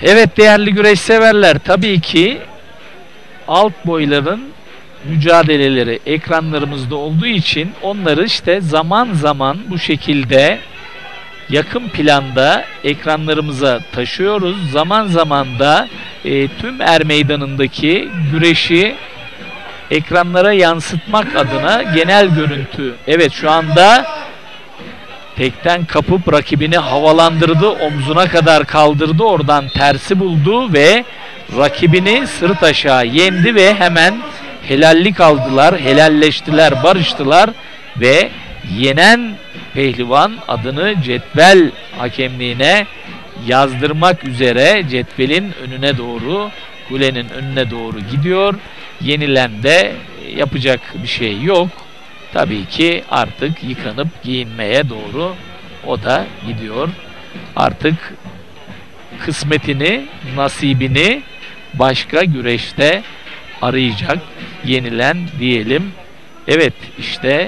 Evet değerli güreş severler, tabii ki alt boyların mücadeleleri ekranlarımızda olduğu için onları işte zaman zaman bu şekilde yakın planda ekranlarımıza taşıyoruz. Zaman zaman da tüm er meydanındaki güreşi ekranlara yansıtmak adına genel görüntü. Evet, şu anda tekten kapıp rakibini havalandırdı, omzuna kadar kaldırdı, oradan tersi buldu ve rakibini sırt aşağı yendi ve hemen helallik aldılar, helalleştiler, barıştılar ve yenen pehlivan adını cetvel hakemliğine yazdırmak üzere cetvelin önüne doğru, kulenin önüne doğru gidiyor. Yenilen de yapacak bir şey yok. Tabii ki artık yıkanıp giyinmeye doğru o da gidiyor. Artık kısmetini, nasibini başka güreşte arayacak yenilen diyelim. Evet, işte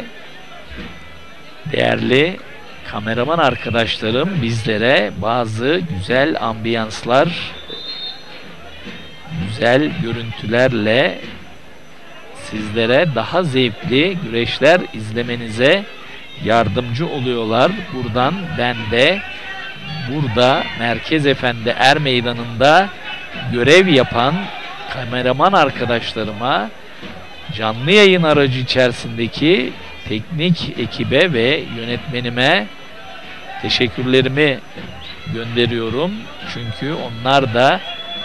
değerli kameraman arkadaşlarım bizlere bazı güzel ambiyanslar, güzel görüntülerle sizlere daha zevkli güreşler izlemenize yardımcı oluyorlar. Buradan ben de burada Merkez Efendi Er Meydanı'nda görev yapan kameraman arkadaşlarıma, canlı yayın aracı içerisindeki teknik ekibe ve yönetmenime teşekkürlerimi gönderiyorum. Çünkü onlar da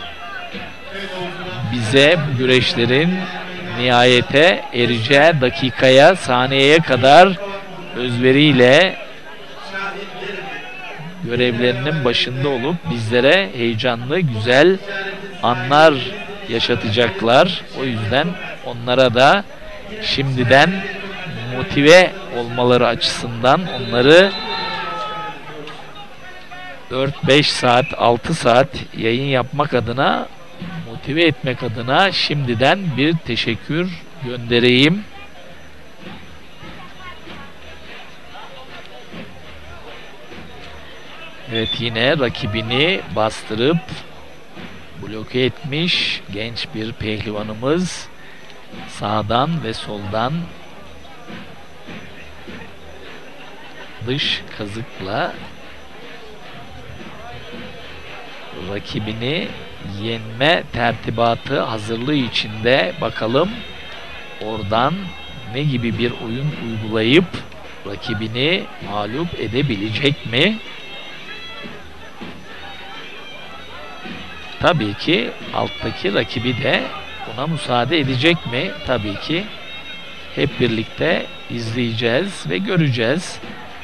bize bu güreşlerin nihayete ereceği dakikaya, saniyeye kadar özveriyle görevlerinin başında olup bizlere heyecanlı, güzel anlar yaşatacaklar. O yüzden onlara da şimdiden motive olmaları açısından onları 4-5 saat, 6 saat yayın yapmak adına, motive etmek adına şimdiden bir teşekkür göndereyim. Evet, yine rakibini bastırıp bloke etmiş genç bir pehlivanımız sağdan ve soldan dış kazıkla rakibini yenme tertibatı hazırlığı içinde. Bakalım oradan ne gibi bir oyun uygulayıp rakibini mağlup edebilecek mi? Tabii ki alttaki rakibi de buna müsaade edecek mi? Tabii ki hep birlikte izleyeceğiz ve göreceğiz.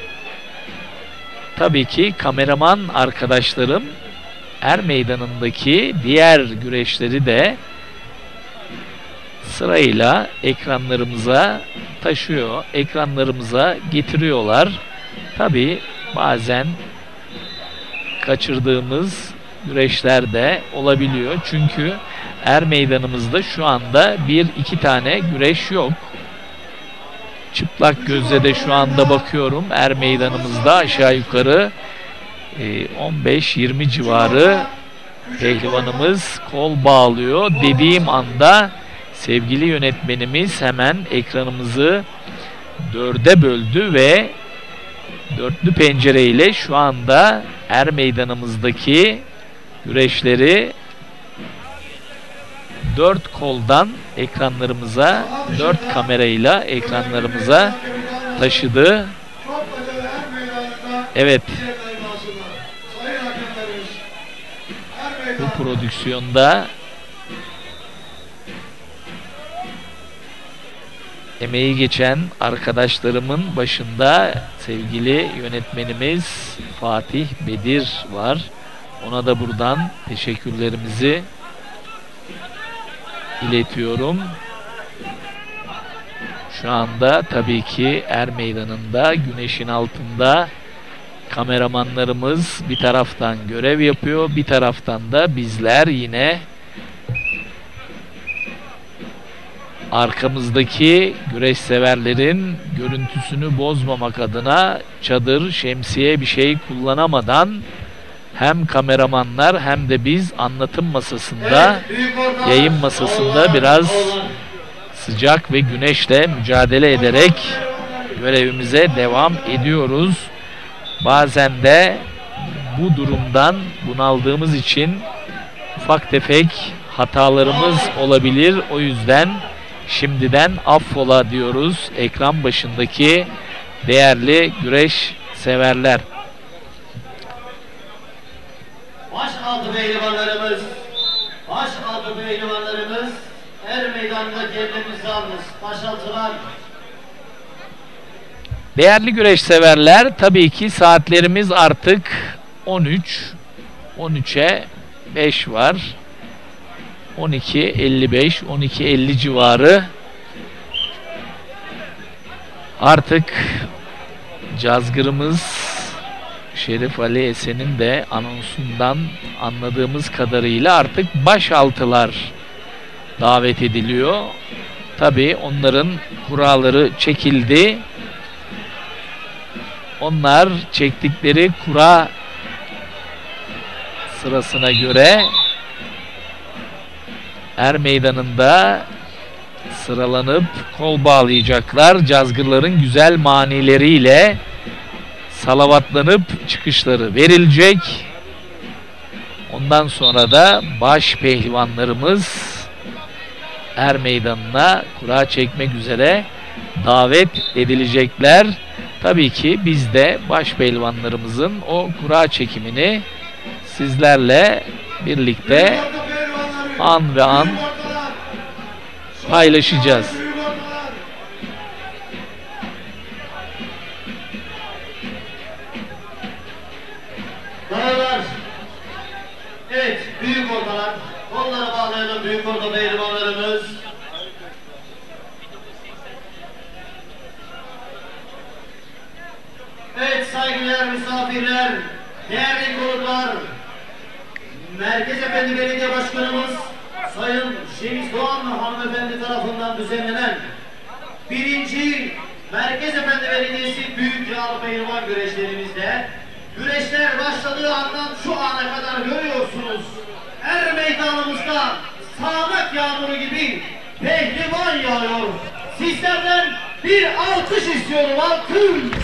Tabii ki kameraman arkadaşlarım Er Meydanı'ndaki diğer güreşleri de sırayla ekranlarımıza taşıyor, ekranlarımıza getiriyorlar. Tabii bazen kaçırdığımız güreşler de olabiliyor. Çünkü Er Meydanımızda şu anda 1-2 tane güreş yok. Çıplak gözle de şu anda bakıyorum. Er Meydanımızda aşağı yukarı 15-20 civarı pehlivanımız kol bağlıyor. Dediğim anda sevgili yönetmenimiz hemen ekranımızı 4'e böldü ve dörtlü pencereyle şu anda Er Meydanımızdaki güreşleri 4 koldan ekranlarımıza, 4 kamerayla ekranlarımıza taşıdı. Evet, bu prodüksiyonda emeği geçen arkadaşlarımın başında sevgili yönetmenimiz Fatih Bedir var. Ona da buradan teşekkürlerimizi iletiyorum. Şu anda tabii ki Er Meydanı'nda güneşin altında kameramanlarımız bir taraftan görev yapıyor, bir taraftan da bizler yine arkamızdaki güreş severlerin görüntüsünü bozmamak adına çadır, şemsiye bir şey kullanamadan hem kameramanlar hem de biz anlatım masasında, yayın masasında biraz sıcak ve güneşle mücadele ederek görevimize devam ediyoruz. Bazen de bu durumdan bunaldığımız için ufak tefek hatalarımız olabilir. O yüzden şimdiden affola diyoruz ekran başındaki değerli güreş severler. Başaltı pehlivanlarımız her meydanda kendimizi almış. Başaltılar. Değerli güreş severler, tabii ki saatlerimiz artık 13'e 5 var. 12.55, 12.50 civarı. Artık cazgırımız Şerif Ali Esen'in de anonsundan anladığımız kadarıyla artık başaltılar davet ediliyor. Tabii onların kuralları çekildi. Onlar çektikleri kura sırasına göre er meydanında sıralanıp kol bağlayacaklar. Cazgırların güzel manileriyle salavatlanıp çıkışları verilecek. Ondan sonra da baş pehlivanlarımız er meydanına kura çekmek üzere davet edilecekler. Tabii ki biz de baş pehlivanlarımızın o kura çekimini sizlerle birlikte an ve an paylaşacağız. Dağlar. Evet, büyük ortalar. Kollara bağlayalım büyük orta pehlivanlarımız. Evet saygıdeğer misafirler, değerli konuklar, Merkez Efendi Belediye Başkanımız Sayın Şeniz Doğan hanımefendi tarafından düzenlenen 1. Merkez Efendi Belediyesi Büyük Yağlı Pehlivan güreşlerimizde güreşler başladığı andan şu ana kadar görüyorsunuz. Er meydanımızda sağanak yağmuru gibi pehlivan yağıyor. Sizlerden bir alkış istiyorum, alkış.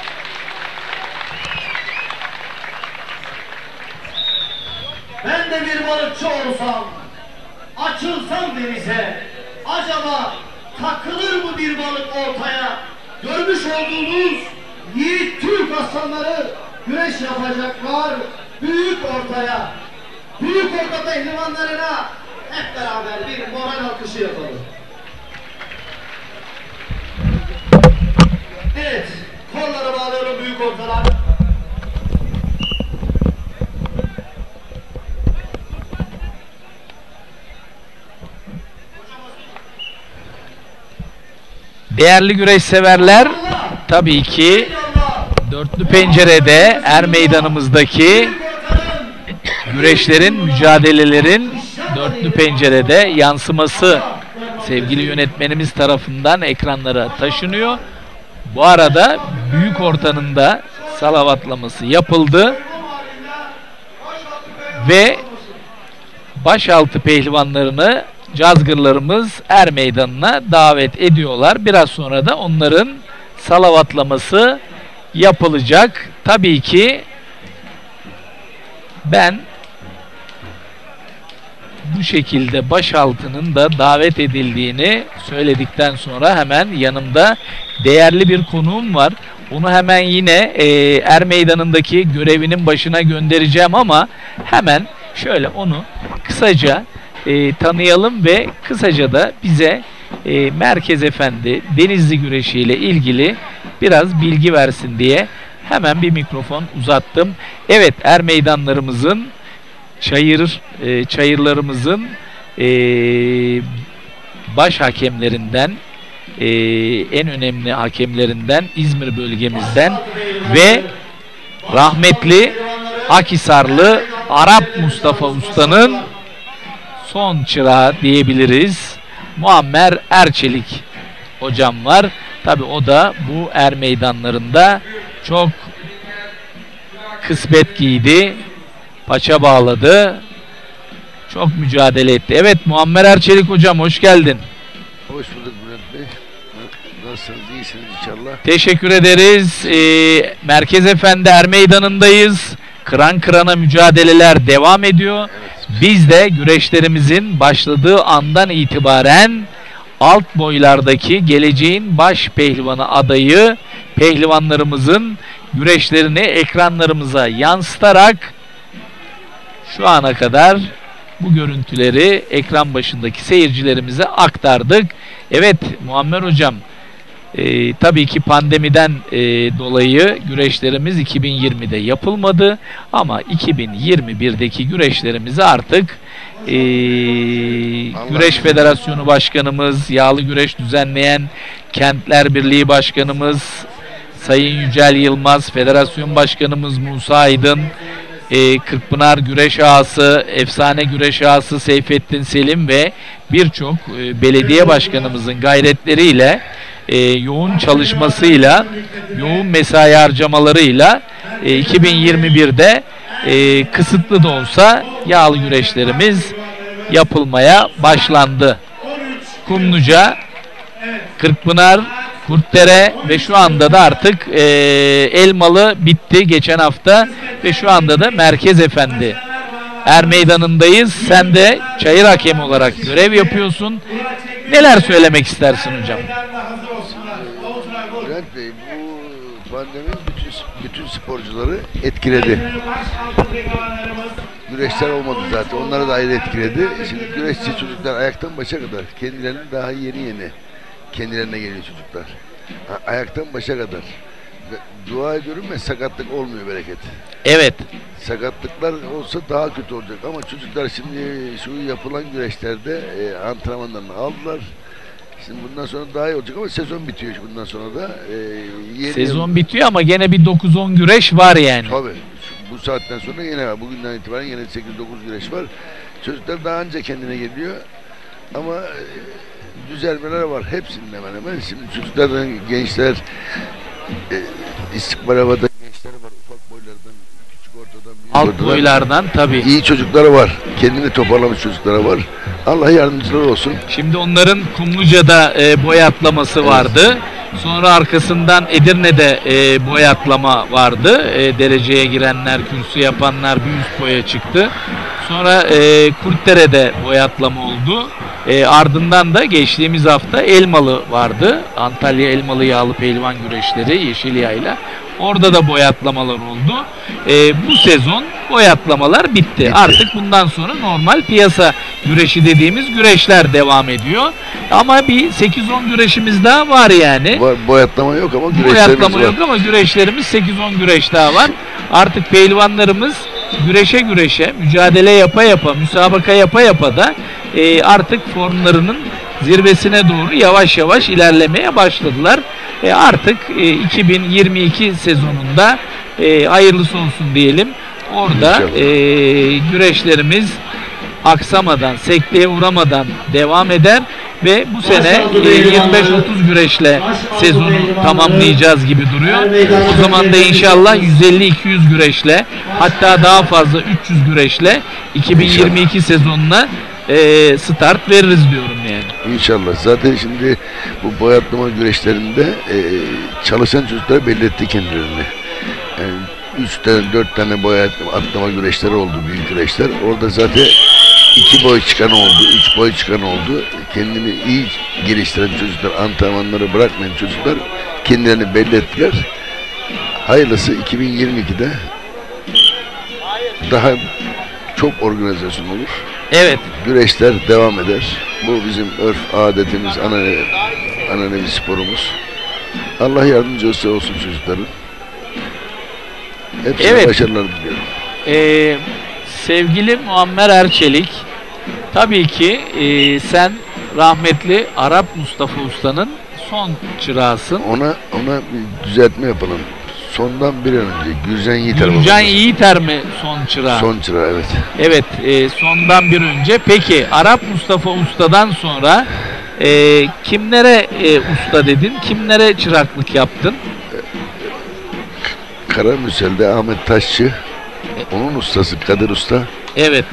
Ben de bir balıkçı olsam, açılsam denize, acaba takılır mı bir balık ortaya? Görmüş olduğunuz yiğit Türk aslanları güreş yapacaklar büyük ortaya. Büyük orta pehlivanlarına hep beraber bir moral alkışı yapalım. Evet, kolları bağlayalım büyük ortalar. Değerli güreş severler, tabii ki dörtlü pencerede er meydanımızdaki güreşlerin, mücadelelerin dörtlü pencerede yansıması sevgili yönetmenimiz tarafından ekranlara taşınıyor. Bu arada büyük ortanın da salavatlaması yapıldı ve başaltı pehlivanlarını cazgırlarımız er meydanına davet ediyorlar. Biraz sonra da onların salavatlaması yapılacak. Tabii ki ben bu şekilde başaltının da davet edildiğini söyledikten sonra hemen yanımda değerli bir konuğum var. Onu hemen yine er meydanındaki görevinin başına göndereceğim ama hemen şöyle onu kısaca tanıyalım ve kısaca da bize Merkez Efendi Denizli güreşi ile ilgili biraz bilgi versin diye hemen bir mikrofon uzattım. Evet, er meydanlarımızın çayırlarımızın baş hakemlerinden, en önemli hakemlerinden İzmir bölgemizden ve rahmetli Akhisarlı Arap Mustafa Usta'nın son çırağı diyebiliriz. Muammer Erçelik hocam var. Tabi o da bu er meydanlarında çok kısmet giydi. Paça bağladı. Çok mücadele etti. Evet, Muammer Erçelik hocam hoş geldin. Hoş bulduk Bülent Bey. Nasılsınız? İyisiniz inşallah. Teşekkür ederiz. Merkez Efendi Er Meydanı'ndayız. Kıran kırana mücadeleler devam ediyor. Evet. Biz de güreşlerimizin başladığı andan itibaren alt boylardaki geleceğin baş pehlivanı adayı pehlivanlarımızın güreşlerini ekranlarımıza yansıtarak şu ana kadar bu görüntüleri ekran başındaki seyircilerimize aktardık. Evet Muammer hocam, tabii ki pandemiden dolayı güreşlerimiz 2020'de yapılmadı ama 2021'deki güreşlerimizi artık Güreş Federasyonu Başkanımız, Yağlı Güreş düzenleyen Kentler Birliği Başkanımız Sayın Yücel Yılmaz, Federasyon Başkanımız Musa Aydın, Kırkpınar Güreş Ağası, efsane güreş ağası Seyfettin Selim ve birçok belediye başkanımızın gayretleriyle, yoğun çalışmasıyla, yoğun mesai harcamalarıyla 2021'de kısıtlı da olsa yağlı güreşlerimiz yapılmaya başlandı. Kumluca, Kırkpınar, Kurtdere ve şu anda da artık Elmalı bitti geçen hafta ve şu anda da Merkez Efendi Er Meydanı'ndayız. Sen de çayır hakemi olarak görev yapıyorsun. Neler söylemek istersin hocam? Bülent Bey, bu pandemi bütün sporcuları etkiledi. Güreşler olmadı zaten. Onları da ayrı etkiledi. Şimdi güreşçi çocuklar ayaktan başa kadar kendilerinin daha yeni kendilerine geliyor çocuklar. Ayaktan başa kadar. Dua ediyorum ve sakatlık olmuyor bereket. Evet. Sakatlıklar olsa daha kötü olacak ama çocuklar şimdi şu yapılan güreşlerde antrenmanlarını aldılar. Şimdi bundan sonra daha iyi olacak ama sezon bitiyor bundan sonra da. Sezon bitiyor ama gene bir 9-10 güreş var yani. Tabii. Bu saatten sonra yine var. Bugünden itibaren yine 8-9 güreş var. Çocuklar daha önce kendine geliyor. Ama düzelmeler var. Hepsinin hemen hemen. Şimdi çocuklardan gençler istikbal havada gençler var. Ufak boylardan, küçük ortadan, büyük alt ortadan. boylardan tabii. İyi çocukları var. Kendini toparlamış çocuklara var. Allah yardımcıları olsun. Şimdi onların Kumluca'da boy atlaması vardı. Sonra arkasından Edirne'de boy atlama vardı. Dereceye girenler, kürsü yapanlar bir üst boya çıktı. Sonra Kurtdere'de boy atlama oldu. Ardından da geçtiğimiz hafta Elmalı vardı. Antalya Elmalı Yağlı Pehlivan Güreşleri Yeşilyayla. Orada da boy atlamalar oldu. Bu sezon boy atlamalar bitti. Artık bundan sonra normal piyasa güreşi dediğimiz güreşler devam ediyor. Ama bir 8-10 güreşimiz daha var yani. Boy atlama yok ama güreşlerimiz var. Boy atlama yok ama güreşlerimiz 8-10 güreş daha var. Artık pehlivanlarımız güreşe, mücadele yapa, müsabaka yapa da artık formlarının zirvesine doğru yavaş yavaş ilerlemeye başladılar. Artık 2022 sezonunda hayırlısı olsun diyelim. Orada güreşlerimiz aksamadan, sekteye uğramadan devam eder ve bu sene 25-30 güreşle sezonu tamamlayacağız gibi duruyor. O zaman da inşallah 150-200 güreşle, hatta daha fazla 300 güreşle 2022 sezonuna start veririz diyorum yani. İnşallah. Zaten şimdi bu boy atlama güreşlerinde çalışan çocuklar belli etti kendilerini. Yani 3 tane 4 tane boy atlama güreşleri oldu, büyük güreşler. Orada zaten 2 boy çıkan oldu, 3 boy çıkan oldu. Kendini iyi geliştiren çocuklar, antrenmanları bırakmayan çocuklar kendilerini belli ettiler. Hayırlısı 2022'de daha çok organizasyon olur. Evet. Güreşler devam eder. Bu bizim örf, adetimiz, ananevi sporumuz. Allah yardımcı olsun çocukların. Hepsine başarılar diliyorum. Sevgili Muammer Erçelik, tabii ki sen rahmetli Arap Mustafa Usta'nın son çırağısın. Ona bir düzeltme yapalım. Sondan bir an önce Gürcan Yiğiter. Gürcan Yiğiter mi son çırağı? Son çırağı, evet. Evet, sondan bir önce. Peki Arap Mustafa Usta'dan sonra kimlere usta dedin? Kimlere çıraklık yaptın? Karamürsel'de Ahmet Taşçı, Onun ustası Kadir Usta. Evet.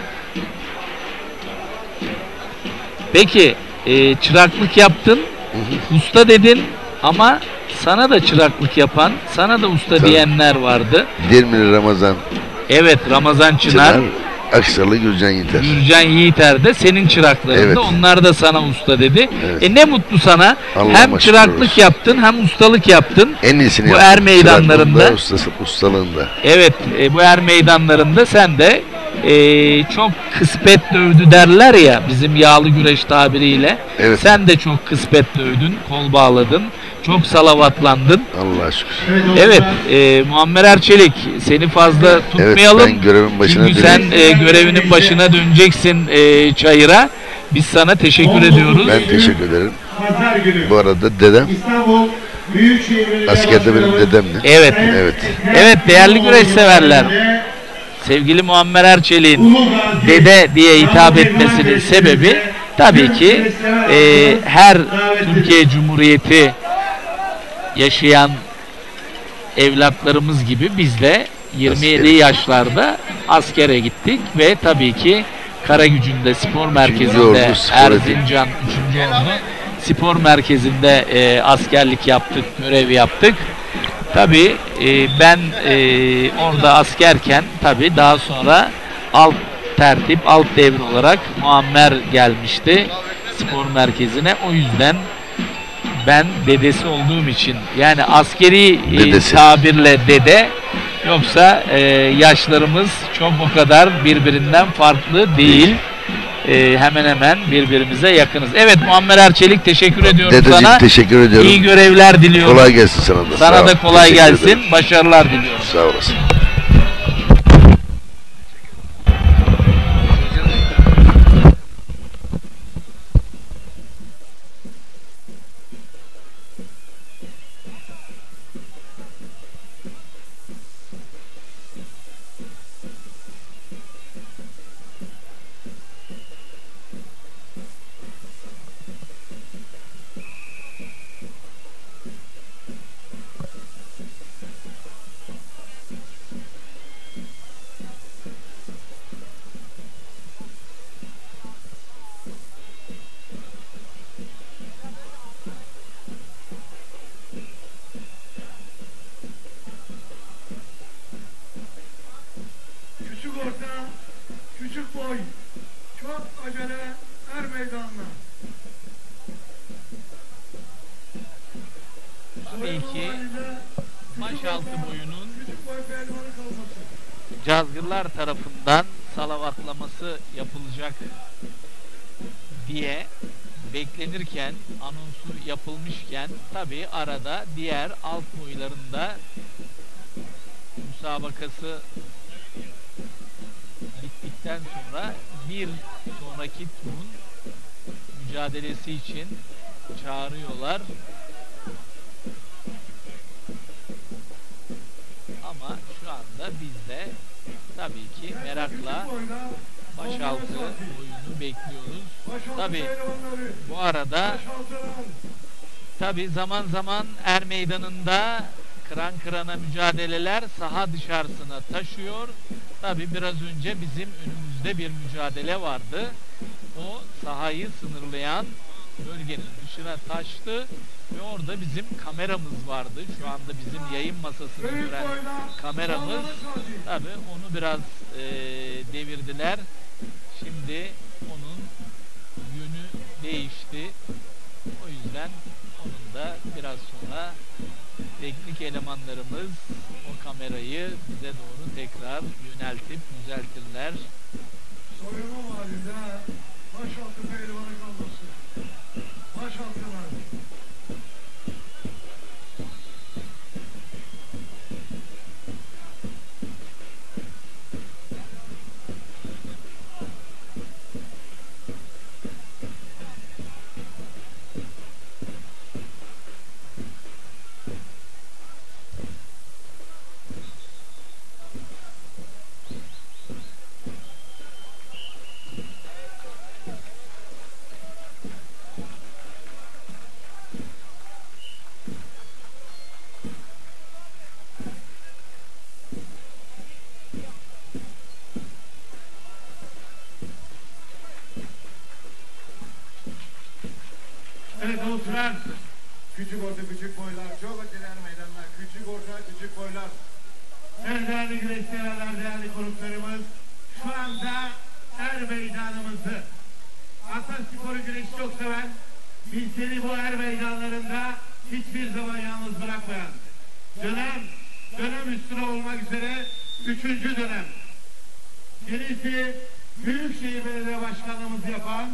Peki çıraklık yaptın, usta dedin ama sana da çıraklık yapan, sana da usta Tabii. diyenler vardı. Dirmili Ramazan Evet, Ramazan Çınar, Aksalı Gürcan Yiğiter. Gürcan Yiğiter de senin çıraklarında. Evet. Onlar da sana usta dedi. Evet. Ne mutlu sana. Allah'a Hem şükür çıraklık olsun. yaptın hem ustalık yaptın. En iyisini Bu yaptım. er meydanlarında. Çıraklığında, ustalığında. Evet, bu er meydanlarında sen de çok kıspet dövdü derler ya bizim yağlı güreş tabiriyle. Evet. Sen de çok kıspet dövdün, kol bağladın, çok salavatlandın. Allah'a şükür. Evet, Muammer Erçelik seni fazla tutmayalım. Evet, ben görevin başına Çünkü sen döneyim. görevinin başına döneceksin çayıra. Biz sana teşekkür ediyoruz. Ben teşekkür ederim. Pazar günü Bu arada dedem, İstanbul Büyükşehir Belediye askerde benim Başkanı Evet. dedemdi. Evet. Evet, değerli güreş severler. Sevgili Muammer Erçelik'in dede diye hitap etmesinin sebebi tabii ki her Türkiye Cumhuriyeti yaşayan evlatlarımız gibi biz de 27 Asker. yaşlarda askere gittik ve tabii ki Karagücü'nde spor merkezinde Ordu Spor Erzincan 3. Ordu spor merkezinde askerlik yaptık, görev yaptık. Tabii ben orada askerken tabii daha sonra alt tertip, alt devir olarak Muammer gelmişti spor merkezine. O yüzden ben dedesi olduğum için yani askeri Dedesi. tabirle dede, yoksa yaşlarımız çok o kadar birbirinden farklı değil. Hemen hemen birbirimize yakınız. Evet Muammer Erçelik, teşekkür ediyorum Dedeciğim sana. teşekkür ediyorum. İyi görevler diliyorum. Kolay gelsin sana da. Sağ Sana ol. da kolay Teşekkür gelsin. ederim. Başarılar diliyorum. Sağ olasın. Küçük orta, küçük boy, çok acele er meydanına. Tabii ki başaltı boyunun Küçük boy pehlivanı kalması. cazgırlar tarafından salavatlaması yapılacak diye beklenirken, anonsu yapılmışken tabii arada diğer alt boylarında müsabakası bittikten sonra bir sonraki turun mücadelesi için çağırıyorlar. Ama şu anda biz de tabii ki merakla Boyda başaltı oyunu bekliyoruz. başaltı Tabii pehlivanları, bu arada başaltılar. tabii zaman zaman er meydanında kıran kırana mücadeleler saha dışarısına taşıyor. Tabii biraz önce bizim önümüzde bir mücadele vardı. O sahayı sınırlayan bölgenin dışına taştı ve orada bizim kameramız vardı. Şu anda bizim yayın masasını Büyük gören boyda kameramız. Sağlıklı Fatih. Tabii onu biraz devirdiler. Şimdi onun yönü değişti. O yüzden onun da biraz sonra teknik elemanlarımız o kamerayı bize doğru tekrar yöneltip düzeltirler. Soyunma halinde başaltı pehlivanı kalması. Başaltılar. Evet oturan. Küçük orta küçük boylar. Çok öteler meydanlar. Küçük orta küçük boylar. Evet değerli güreşseverler, değerli konuklarımız. Şu anda meydanımızı. Ataspor'u güreşi çok seven, bizleri bu meydanlarında hiçbir zaman yalnız bırakmayan, dönem üstüne olmak üzere 3. dönem. Birisi Büyükşehir Belediye Başkanlığımızı yapan,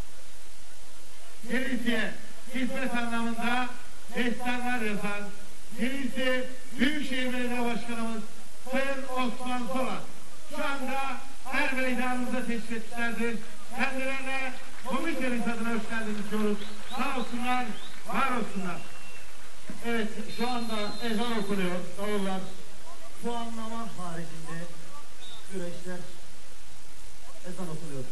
birisi hizmet anlamında destanlar yazan, birisi Büyükşehir Belediye Başkanımız Sayın Osman Sola. Şu anda her meydanımıza teşrif etmişlerdir. Kendilerine komitemiz adına hoş geldiniz diyoruz. Sağ olsunlar, var olsunlar. Evet, şu anda ezan okunuyor. Davullar. Bu anlama haricinde güreşler ezan okunuyor.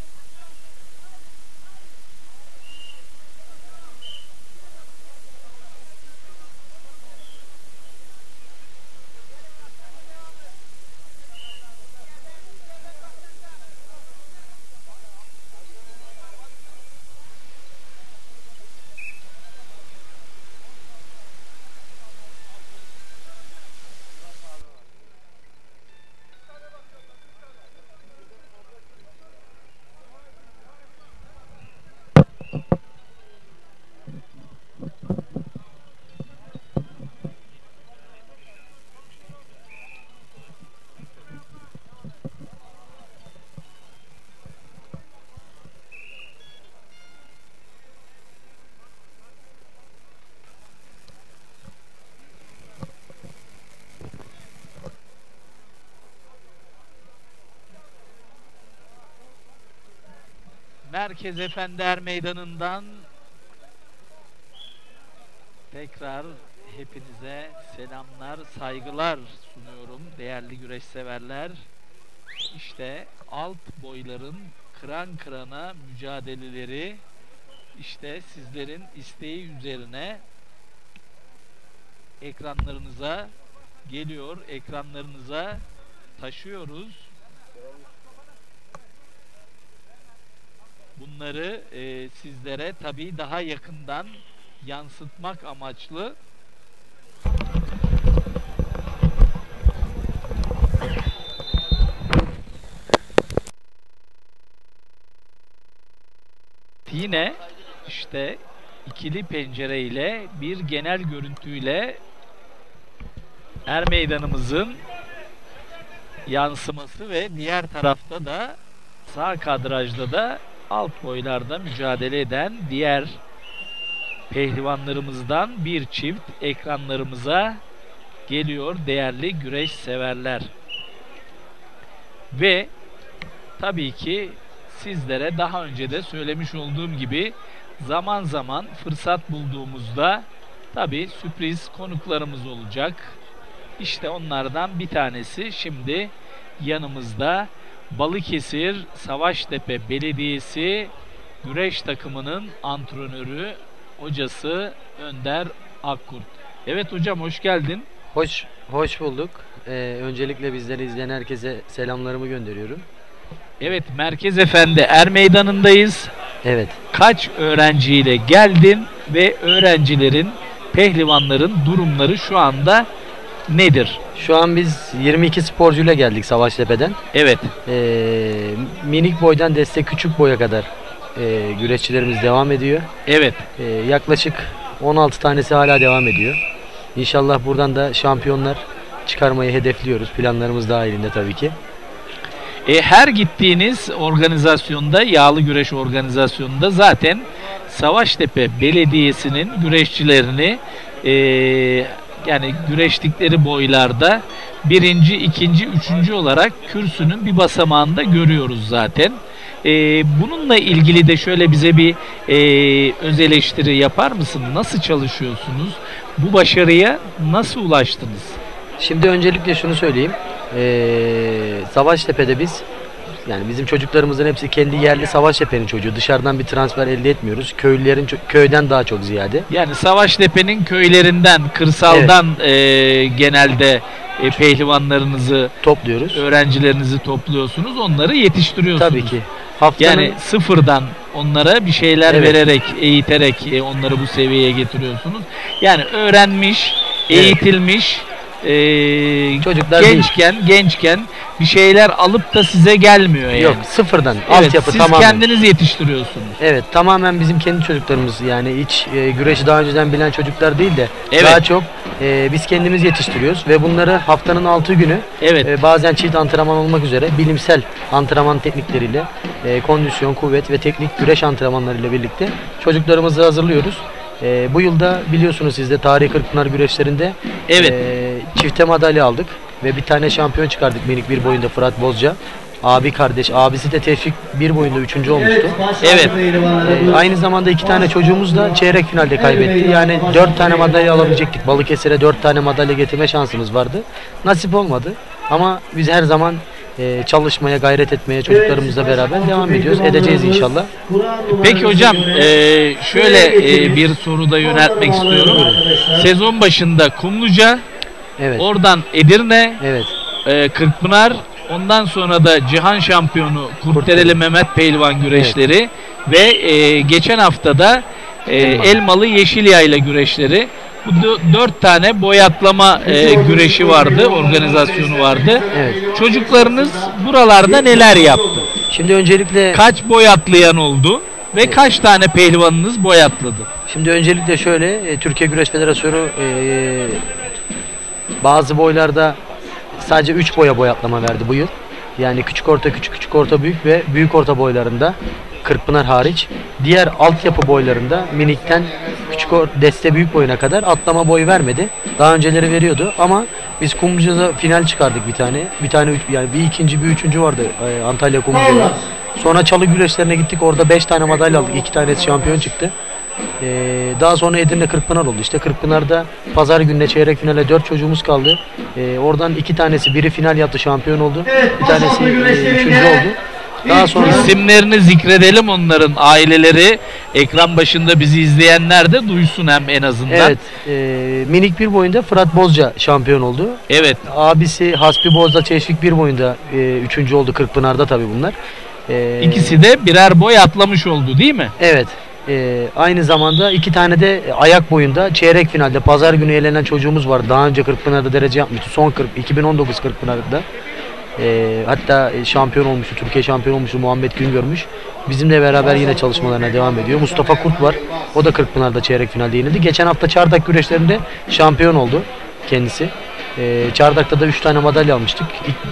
Merkez Efender Meydanı'ndan tekrar hepinize selamlar, saygılar sunuyorum değerli güreş severler. İşte alt boyların kıran kırana mücadeleleri işte sizlerin isteği üzerine ekranlarınıza geliyor, ekranlarınıza taşıyoruz. Bunları sizlere tabii daha yakından yansıtmak amaçlı yine işte ikili pencere ile bir genel görüntüyle meydanımızın yansıması ve diğer tarafta da sağ kadrajda da alt boylarda mücadele eden diğer pehlivanlarımızdan bir çift ekranlarımıza geliyor değerli güreş severler. Ve tabii ki sizlere daha önce de söylemiş olduğum gibi zaman zaman fırsat bulduğumuzda tabii sürpriz konuklarımız olacak. İşte onlardan bir tanesi şimdi yanımızda. Balıkesir Savaştepe Belediyesi güreş takımının antrenörü, hocası Önder Akkurt. Evet hocam, hoş geldin. Hoş bulduk. Öncelikle bizleri izleyen herkese selamlarımı gönderiyorum. Evet, Merkez Efendi Meydanı'ndayız. Evet. Kaç öğrenciyle geldin ve öğrencilerin, pehlivanların durumları şu anda nedir? Şu an biz 22 sporcuyla geldik Savaştepe'den. Evet. Minik boydan destek küçük boya kadar güreşçilerimiz devam ediyor. Evet. Yaklaşık 16 tanesi hala devam ediyor. İnşallah buradan da şampiyonlar çıkarmayı hedefliyoruz. Planlarımız dahilinde tabii ki. Her gittiğiniz organizasyonda, yağlı güreş organizasyonunda zaten Savaştepe Belediyesi'nin güreşçilerini yani güreştikleri boylarda birinci, ikinci, üçüncü olarak kürsünün bir basamağında görüyoruz zaten. Bununla ilgili de şöyle bize bir öz eleştiri yapar mısın? Nasıl çalışıyorsunuz? Bu başarıya nasıl ulaştınız? Şimdi öncelikle şunu söyleyeyim. Savaştepe'de biz, yani bizim çocuklarımızın hepsi kendi yerli Savaştepe'nin çocuğu. Dışarıdan bir transfer elde etmiyoruz. Köylülerin köyden daha çok ziyade. Yani Savaştepe'nin köylerinden, kırsaldan genelde pehlivanlarınızı topluyoruz. Öğrencilerinizi topluyorsunuz. Onları yetiştiriyorsunuz. Tabii ki. Yani sıfırdan onlara bir şeyler Evet. vererek, eğiterek onları bu seviyeye getiriyorsunuz. Yani öğrenmiş, eğitilmiş, Çocuklar gençken bir şeyler alıp da size gelmiyor yani. Yok, sıfırdan. Evet, Altyapı siz tamamen. kendiniz yetiştiriyorsunuz. Evet, tamamen bizim kendi çocuklarımız, yani hiç güreşi daha önceden bilen çocuklar değil de Evet. daha çok biz kendimiz yetiştiriyoruz ve bunları haftanın 6 günü Evet. bazen çift antrenman olmak üzere bilimsel antrenman teknikleriyle kondisyon, kuvvet ve teknik güreş antrenmanlarıyla birlikte çocuklarımızı hazırlıyoruz. Bu yılda biliyorsunuz siz de Tarihi Kırkpınar güreşlerinde Evet. çifte madalya aldık ve bir tane şampiyon çıkardık minik bir boyunda, Fırat Bozca. Abi kardeş, abisi de Tevfik bir boyunda 3. olmuştu. Evet. Aynı zamanda 2 tane çocuğumuz da çeyrek finalde kaybetti. Yani 4 tane madalya alabilecektik. Balıkesir'e 4 tane madalya getirme şansımız vardı. Nasip olmadı. Ama biz her zaman çalışmaya, gayret etmeye çocuklarımızla beraber devam ediyoruz. Edeceğiz inşallah. Peki hocam, şöyle bir soru da yöneltmek istiyorum. Sezon başında Kumluca, Evet. oradan Edirne, Evet. Kırkpınar, ondan sonra da Cihan Şampiyonu Kurtdereli Mehmet Pehlivan güreşleri ve geçen haftada Elmalı Yeşilyayla güreşleri. Bu 4 tane boyatlama güreşi vardı, organizasyonu vardı. Evet. Çocuklarınız buralarda neler yaptı? Şimdi öncelikle Kaç boyatlayan oldu ve kaç tane pehlivanınız boyatladı? şöyle Türkiye Güreş Federasyonu bazı boylarda sadece 3 boyatlama verdi bu yıl. Yani küçük orta büyük ve büyük orta boylarında, Kırkpınar hariç, diğer altyapı boylarında minikten deste büyük boyuna kadar atlama boy vermedi. Daha önceleri veriyordu ama biz Kumluca'da final çıkardık bir tane. Yani bir ikinci, bir üçüncü vardı Antalya Kumluca'da. Sonra çalı güreşlerine gittik. Orada 5 tane madalya aldık. 2 tanesi şampiyon çıktı. Daha sonra Edirne Kırkpınar oldu. İşte Kırkpınar'da pazar gününe çeyrek finale 4 çocuğumuz kaldı. Oradan 2 tanesi, biri final yaptı, şampiyon oldu. Bir tanesi 3. oldu. Daha sonra İsimlerini zikredelim onların, aileleri ekran başında bizi izleyenler de duysun hem en azından. evet, minik bir boyunda Fırat Bozca şampiyon oldu. Evet. Abisi Hasbi Bozca çeşvik bir boyunda 3. oldu Kırkpınar'da tabii bunlar. İkisi de birer boy atlamış oldu değil mi? Evet. Aynı zamanda 2 tane de ayak boyunda çeyrek finalde pazar günü elenen çocuğumuz var. Daha önce Kırkpınar'da derece yapmıştı. 2019 Kırkpınar'da. Hatta şampiyon olmuştu. Türkiye şampiyon olmuştu. Muhammed Güngörmüş. Bizimle beraber yine çalışmalarına devam ediyor. Mustafa Kurt var. O da Kırkpınar'da çeyrek finalde yenildi. Geçen hafta Çardak güreşlerinde şampiyon oldu kendisi. Çardak'ta da 3 tane madalya almıştık.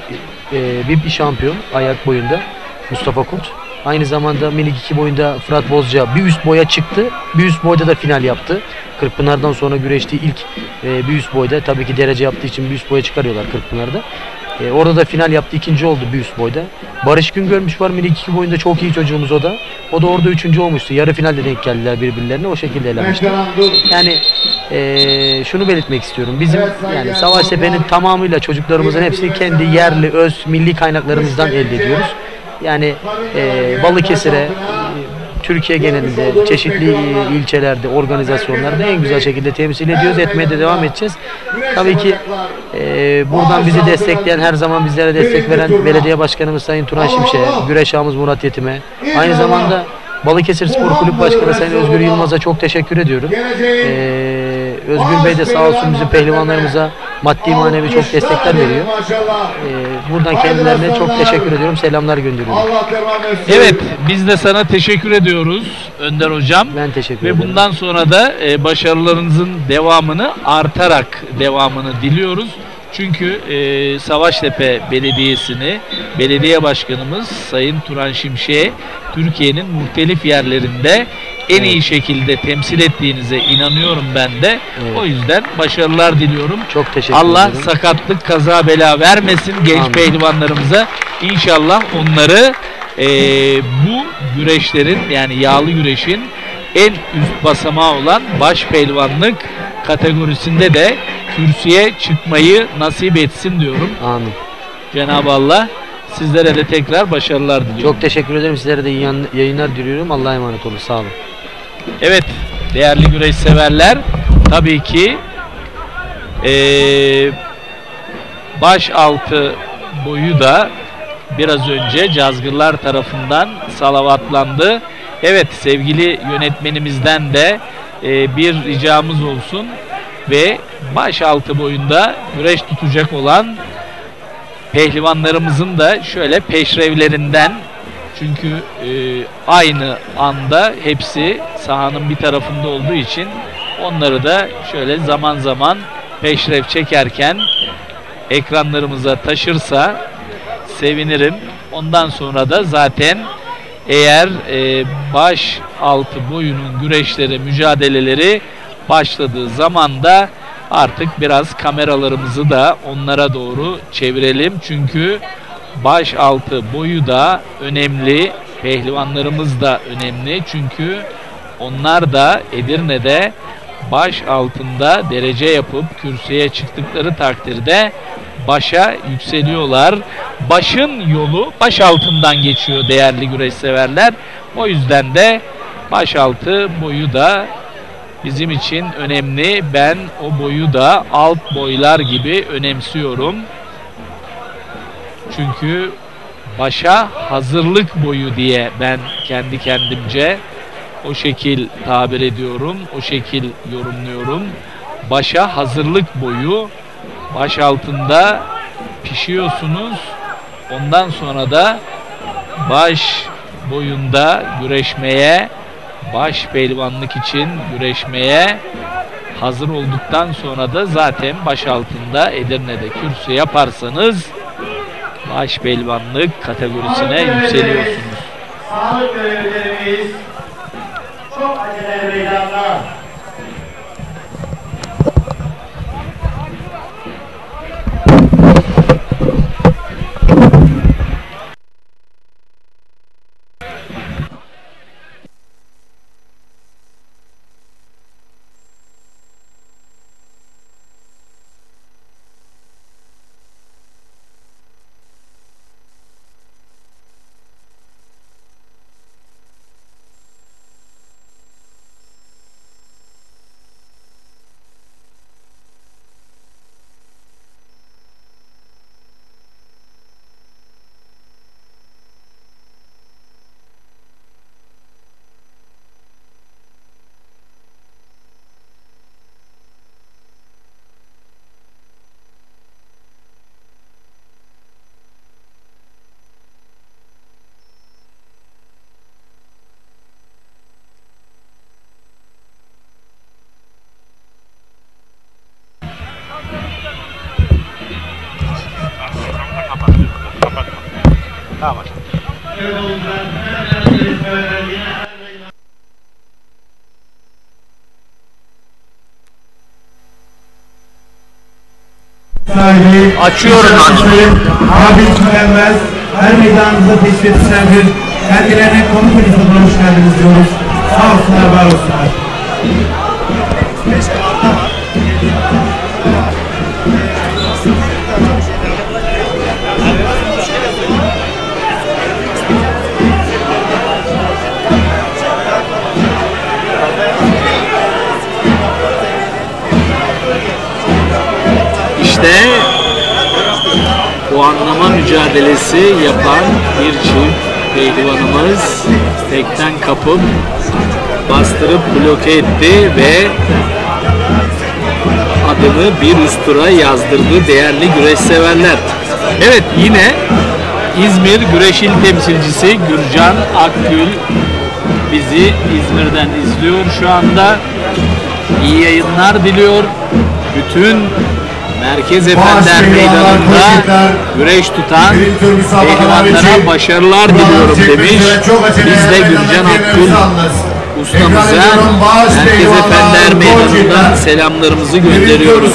Bir şampiyon ayak boyunda Mustafa Kurt. Aynı zamanda minik 2 boyunda Fırat Bozca bir üst boya çıktı. Bir üst boyda da final yaptı. Kırkpınar'dan sonra güreştiği ilk bir üst boyda, tabii ki derece yaptığı için bir üst boya çıkarıyorlar Kırkpınar'da. Orada da final yaptı, 2. oldu bir üst boyda. Barış Güngörmüş var, minik 2 boyunda çok iyi çocuğumuz o da. O da orada 3. olmuştu. Yarı finalde denk geldiler birbirlerine, o şekilde elenmişler. Yani şunu belirtmek istiyorum. Bizim yani Savaştepe'nin tamamıyla çocuklarımızın hepsi kendi yerli, öz, milli kaynaklarımızdan elde ediyoruz. Yani Balıkesir'e, Türkiye genelinde, çeşitli ilçelerde, organizasyonlarda en güzel şekilde temsil ediyoruz. Etmeye de devam edeceğiz. Tabii ki buradan bizi destekleyen, her zaman bizlere destek veren belediye başkanımız Sayın Turan Şimşek'e, güreş ağamız Murat Yetim'e, aynı zamanda Balıkesir Spor Kulüp Başkanı Sayın Özgür Yılmaz'a çok teşekkür ediyorum. Özgür Bey de sağ olsun bizim pehlivanlarımıza maddi manevi çok destekler veriyor. Buradan kendilerine çok teşekkür ediyorum. Selamlar gönderiyorum. Evet, biz de sana teşekkür ediyoruz Önder Hocam. Ben teşekkür Ve ederim. bundan sonra da başarılarınızın devamını artarak devamını diliyoruz. Çünkü Savaştepe Belediyesi'ni, belediye başkanımız Sayın Turan Şimşek'e Türkiye'nin muhtelif yerlerinde en iyi şekilde temsil ettiğinize inanıyorum ben de. Evet. O yüzden başarılar diliyorum. Çok teşekkür Allah ederim. sakatlık, kaza, bela vermesin genç Amin. pehlivanlarımıza. İnşallah onları bu güreşlerin, yani yağlı güreşin en üst basamağı olan baş pehlivanlık kategorisinde de kürsüye çıkmayı nasip etsin diyorum. Amin. Cenab-ı Allah sizlere de tekrar başarılar diliyorum. Çok teşekkür ederim. Sizlere de iyi yayınlar diliyorum. Allah'a emanet olun. Sağ olun. Evet, değerli güreş severler, tabii ki baş altı boyu da biraz önce Cazgırlar tarafından salavatlandı. Evet, sevgili yönetmenimizden de bir ricamız olsun ve başaltı boyunda güreş tutacak olan pehlivanlarımızın da şöyle peşrevlerinden, çünkü aynı anda hepsi sahanın bir tarafında olduğu için onları da şöyle zaman zaman peşrev çekerken ekranlarımıza taşırsa sevinirim. Ondan sonra da zaten eğer baş altı boyunun güreşleri, mücadeleleri başladığı zaman da artık biraz kameralarımızı da onlara doğru çevirelim. Çünkü baş altı boyu da önemli, pehlivanlarımız da önemli. Çünkü onlar da Edirne'de baş altında derece yapıp kürsüye çıktıkları takdirde başa yükseliyorlar. Başın yolu baş altından geçiyor değerli güreş severler. O yüzden de baş altı boyu da bizim için önemli. Ben o boyu da alt boylar gibi önemsiyorum. Çünkü başa hazırlık boyu diye ben kendi kendimce o şekil tabir ediyorum, o şekil yorumluyorum. Başa hazırlık boyu, baş altında pişiyorsunuz. Ondan sonra da baş boyunda güreşmeye, baş pehlivanlık için güreşmeye hazır olduktan sonra da zaten baş altında Edirne'de kürsü yaparsanız baş pehlivanlık kategorisine yükseliyorsunuz. Sağlık görevlilerimiz çok acele meydanda. Tamam. Açıyorum Abi tükenmez. Her meydanınıza teşrif misafir. Kendilerine konuk edildiğine hoş geldiniz diyoruz. Sağ olsunlar, var olsunlar. İşte puanlama mücadelesi yapan bir çift pehlivanımız tekten kapıp bastırıp bloke etti ve adını bir üst tura yazdırdı değerli güreş severler. Evet, yine İzmir Güreş İl temsilcisi Gürcan Akgül bizi İzmir'den izliyor şu anda. İyi yayınlar diliyor. Bütün Merkez Efender Meydanı'nda güreş tutan pehlivanlara başarılar diliyorum demiş. Biz de Gürcan Akgül ustamıza Merkez Efender Meydanı'ndan selamlarımızı gönderiyoruz.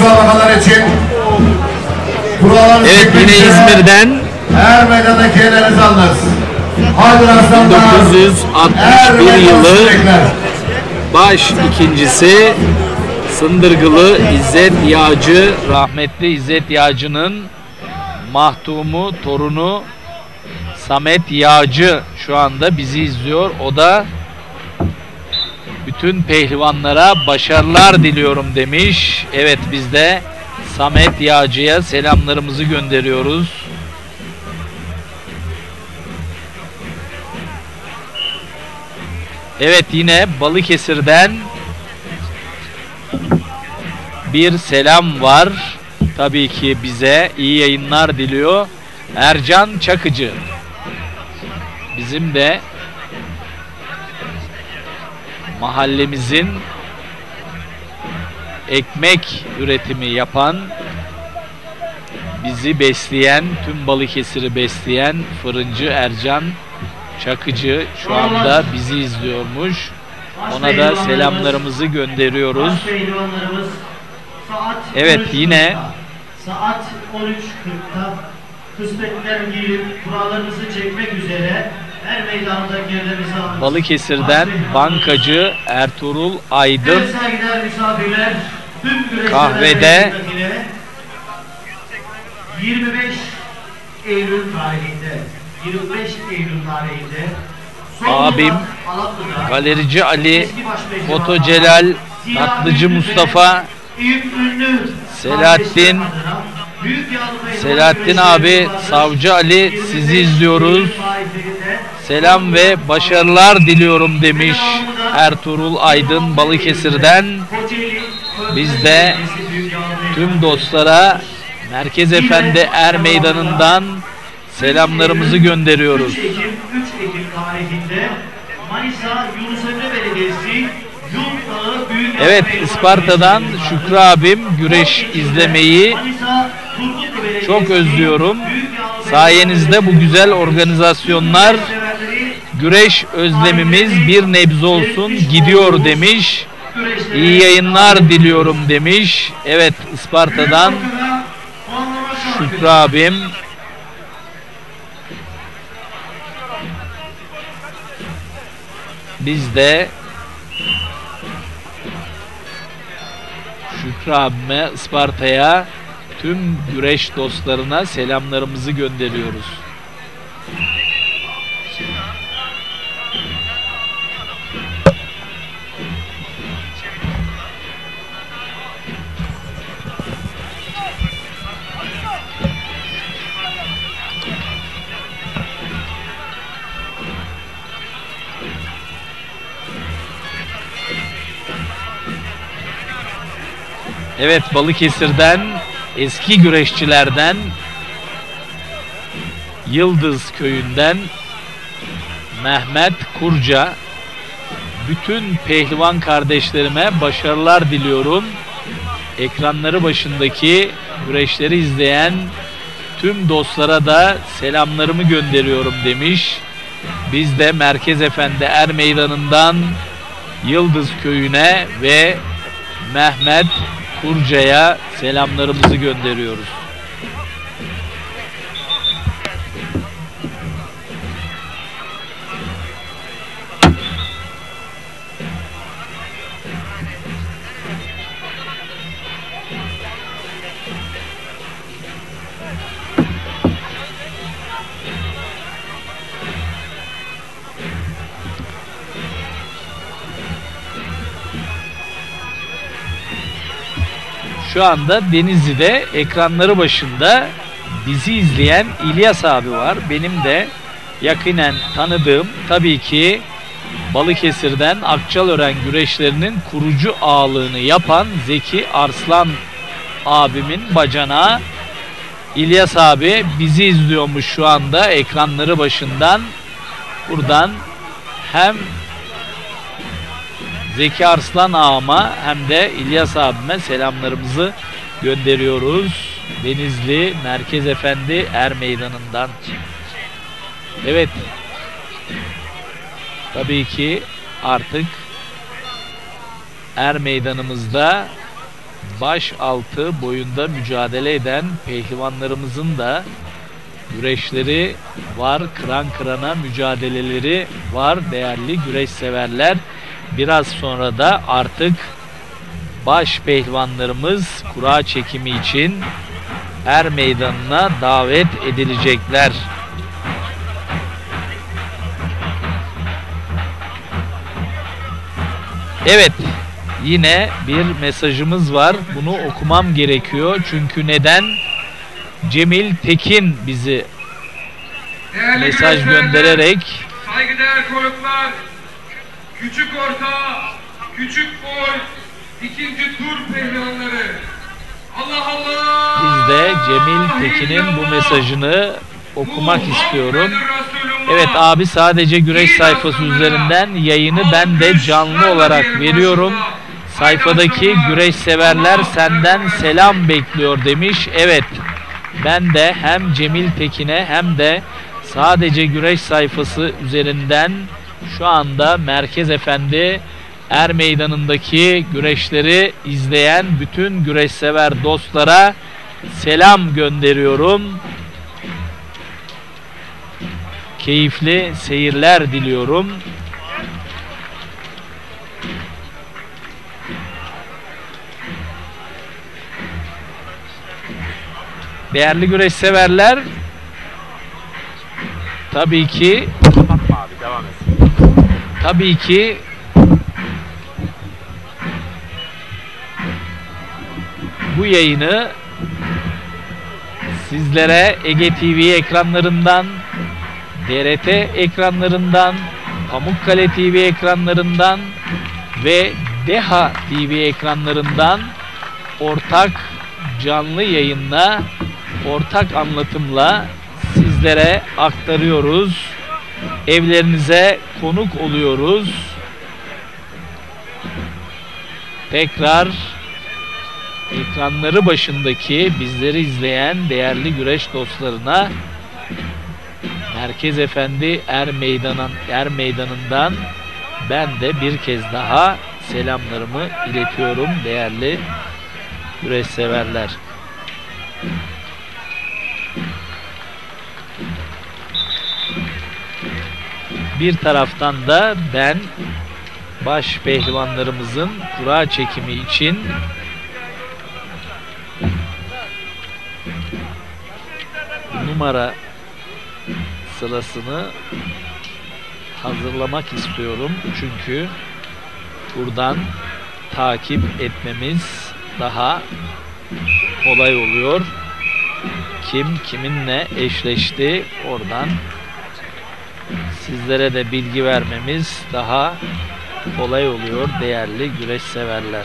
Evet, yine İzmir'den Her meydandaki ellerinizi alınız. 1961 yılı baş ikincisi Sındırgılı İzzet Yağcı, rahmetli İzzet Yağcı'nın mahtumu, torunu Samet Yağcı şu anda bizi izliyor. O da bütün pehlivanlara başarılar diliyorum demiş. Evet, biz de Samet Yağcı'ya selamlarımızı gönderiyoruz. Evet, yine Balıkesir'den bir selam var. Tabii ki bize iyi yayınlar diliyor Ercan Çakıcı. Bizim de mahallemizin ekmek üretimi yapan, bizi besleyen, tüm Balıkesir'i besleyen fırıncı Ercan Çakıcı şu anda bizi izliyormuş. Ona da selamlarımızı gönderiyoruz. Evet, yine saat 13.40'da kısmetler giyip kurallarımızı çekmek üzere her meydandaki yerlerimizi alırız. Balıkesir'den bankacı Ertuğrul Aydın kahvede 25 Eylül tarihinde abim galerici Ali, foto Celal, tatlıcı Mustafa, Selahattin abi, Savcı Ali, sizi izliyoruz. Selam ve başarılar diliyorum demiş Ertuğrul Aydın Balıkesir'den. Biz de tüm dostlara Merkez Efendi Er Meydanı'ndan selamlarımızı gönderiyoruz. 3 Ekim tarihinde Manisa Yunus Emre Belediyesi Evet, Isparta'dan Şükrü abim, güreş izlemeyi çok özlüyorum. Sayenizde bu güzel organizasyonlar, güreş özlemimiz bir nebze olsun gidiyor demiş. İyi yayınlar diliyorum demiş. Evet, Isparta'dan Şükrü abim. Biz de Şükrü abime, Isparta'ya, tüm güreş dostlarına selamlarımızı gönderiyoruz. Evet, Balıkesir'den, eski güreşçilerden, Yıldız köyünden Mehmet Kurca, bütün pehlivan kardeşlerime başarılar diliyorum. Ekranları başındaki güreşleri izleyen tüm dostlara da selamlarımı gönderiyorum demiş. Biz de Merkez Efendi Er Meydanı'ndan Yıldız köyüne ve Mehmet Kurca'ya selamlarımızı gönderiyoruz. Şu anda Denizli'de ekranları başında bizi izleyen İlyas abi var. Benim de yakinen tanıdığım, tabii ki Balıkesir'den Akçalören güreşlerinin kurucu ağalığını yapan Zeki Arslan abimin bacanağı İlyas abi bizi izliyormuş şu anda ekranları başından. Buradan hem Zeki Arslan ağama hem de İlyas abime selamlarımızı gönderiyoruz. Denizli Merkez Efendi Er Meydanı'ndan. Evet. Tabii ki artık Er Meydanımızda başaltı boyunda mücadele eden pehlivanlarımızın da güreşleri var. Kıran kırana mücadeleleri var değerli güreş severler. Biraz sonra da artık baş pehlivanlarımız kura çekimi için Er Meydanı'na davet edilecekler. Evet, yine bir mesajımız var. Bunu okumam gerekiyor. Çünkü neden? Cemil Tekin bizi mesaj göndererek saygıdeğer konuklar, küçük orta, küçük boy, ikinci tur pehlivanları. Allah Allah! Biz de Cemil Tekin'in bu mesajını okumak istiyorum. Evet abi, sadece güreş sayfası üzerinden yayını ben de canlı olarak veriyorum. Sayfadaki güreş severler senden selam bekliyor demiş. Evet, ben de hem Cemil Tekin'e hem de sadece güreş sayfası üzerinden şu anda Merkez Efendi Er Meydanı'ndaki güreşleri izleyen bütün güreş sever dostlara selam gönderiyorum. Keyifli seyirler diliyorum. Değerli güreş severler, tabii ki bu yayını sizlere Ege TV ekranlarından, DRT ekranlarından, Pamukkale TV ekranlarından ve Deha TV ekranlarından ortak canlı yayınla, ortak anlatımla sizlere aktarıyoruz. Evlerinize konuk oluyoruz. Tekrar ekranları başındaki bizleri izleyen değerli güreş dostlarına Merkez Efendi Er Meydanı'ndan ben de bir kez daha selamlarımı iletiyorum değerli güreş severler. Bir taraftan da ben baş pehlivanlarımızın kura çekimi için numara sırasını hazırlamak istiyorum. Çünkü buradan takip etmemiz daha kolay oluyor. Kim kiminle eşleşti, oradan sizlere de bilgi vermemiz daha kolay oluyor değerli güreş severler.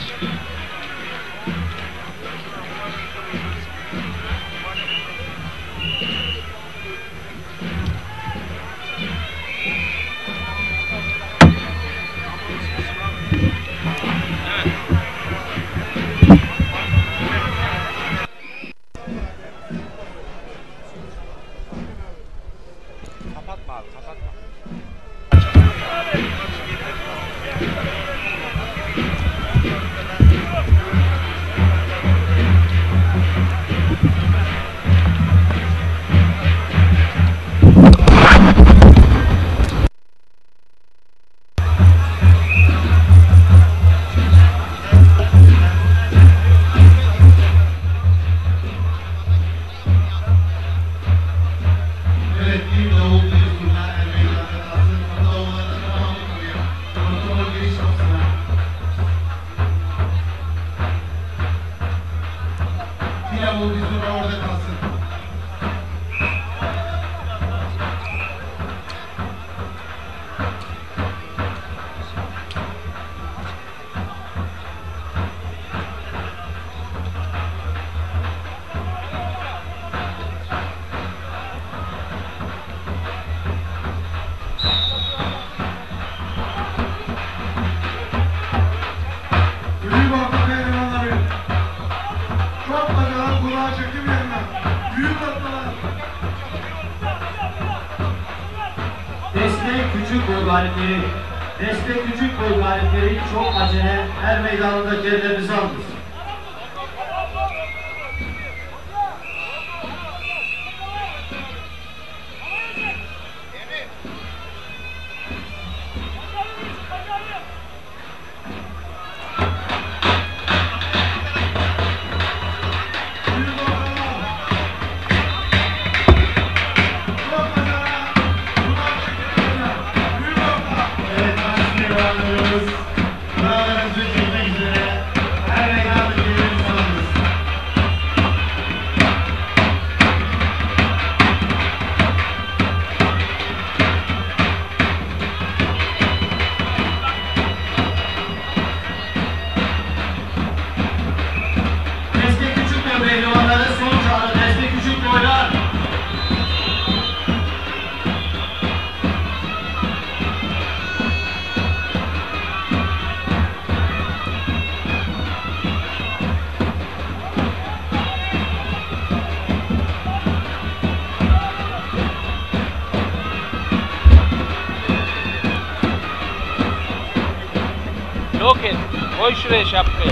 Destek küçük boy galipleri çok acele Er Meydanı'nda yerlerinizi aldı. Yok et. Koy şuraya şapkayı.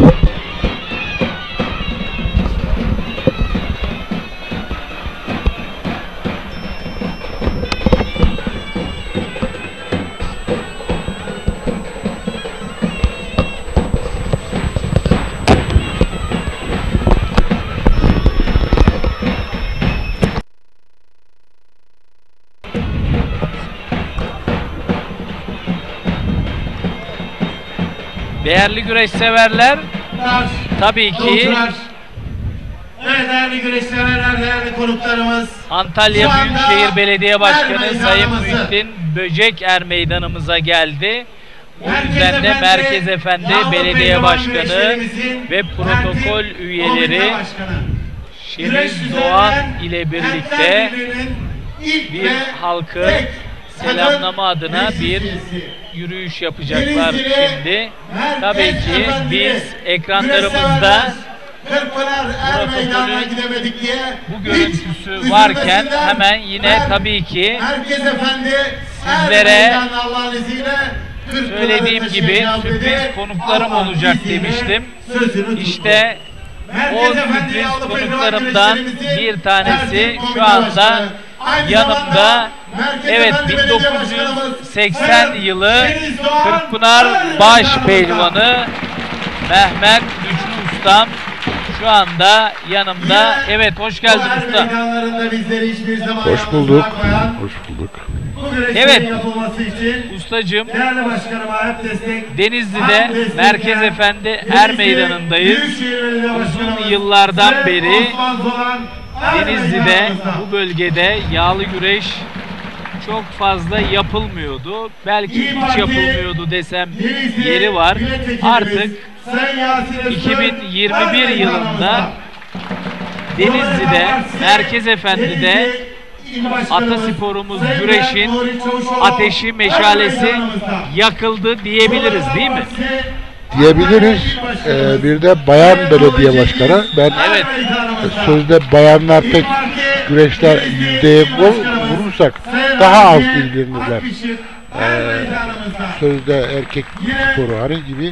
Değerli güreş severler, tabii ki Yolcular. Evet değerli güreş severler, değerli konuklarımız. Antalya Şu anda Büyükşehir Belediye Başkanı Er Sayın Meydanımızı, Muhittin Böcek Er Meydanımıza geldi. O Merkez yüzden de Efendi, Merkez Efendi Yağlı Belediye Pehlivan Başkanı güreşlerimizin ve protokol Merkez üyeleri Komite Başkanı. Şirin Güreş Doğan üzerinden ile birlikte Kentler Birliği'nin ilk bir ve halkı tek selamlama kadın adına güreş bir üyesi. yürüyüş yapacaklar Denizli, şimdi. Merkez Tabii ki Efendi, biz ekranlarımızda güreş severler, Kırkpınar Er protokolün Meydanı'na gidemedik diye bu hiç görüntüsü varken üzülmesinden hemen yine ben tabii ki Merkez Efendi sizlere Er Meydanı'na Allah'ın izniyle Kırkpınar'ı söylediğim gibi taşıyacağım sürpriz dedi. konuklarım Allah olacak izniyle demiştim. sözünü tuttu. İşte o Merkez Efendi sürpriz Yağlı Pehlivan konuklarımdan güreşlerimizin bir tanesi tertip şu komite anda başkanı. Aynı yanımda. zamanda Merkez Evet, Efendi Belediye Başkanımız 1980 Sayın yılı Deniz Doğan Kırkpınar Er baş Meydanımızda. pehlivanı Mehmet Güçlü Ustam şu anda yanımda. Yine Evet, hoş geldin bu Er usta. meydanlarında bizleri hiçbir zaman Hoş yalnız bulduk. bırakmayan, Hoş bulduk. bu güreşlerin Evet. yapılması için Ustacığım, değerli başkanıma hep destek. Denizli'de hem destek Merkez veren Efendi Er Denizli Meydanı'ndayız. Büyükşehir Belediye Başkanımız Uzun yıllardan Sayın beri Osman Zolan Er Denizli'de Meydanımızda. bu bölgede yağlı güreş çok fazla yapılmıyordu. Belki İYİ hiç Parti yapılmıyordu desem Denizli yeri var. milletvekilimiz Artık Sayın Yasin Öztürk 2021 Er yılında Meydanımızda. Denizli'de, Merkez Efendi'de Denizli İl Başkanımız atasporumuz Sayın güreşin Bülent Nuri Çavuşoğlu ateşi, Er meşalesi Meydanımızda. yakıldı diyebiliriz değil mi? Diyebiliriz. Bir de bayan belediye başkanı. Ben Evet. sözde bayanlar pek güreşler yüzdeye vurursak daha az ilgilenirler. Sözde erkek sporu hani gibi.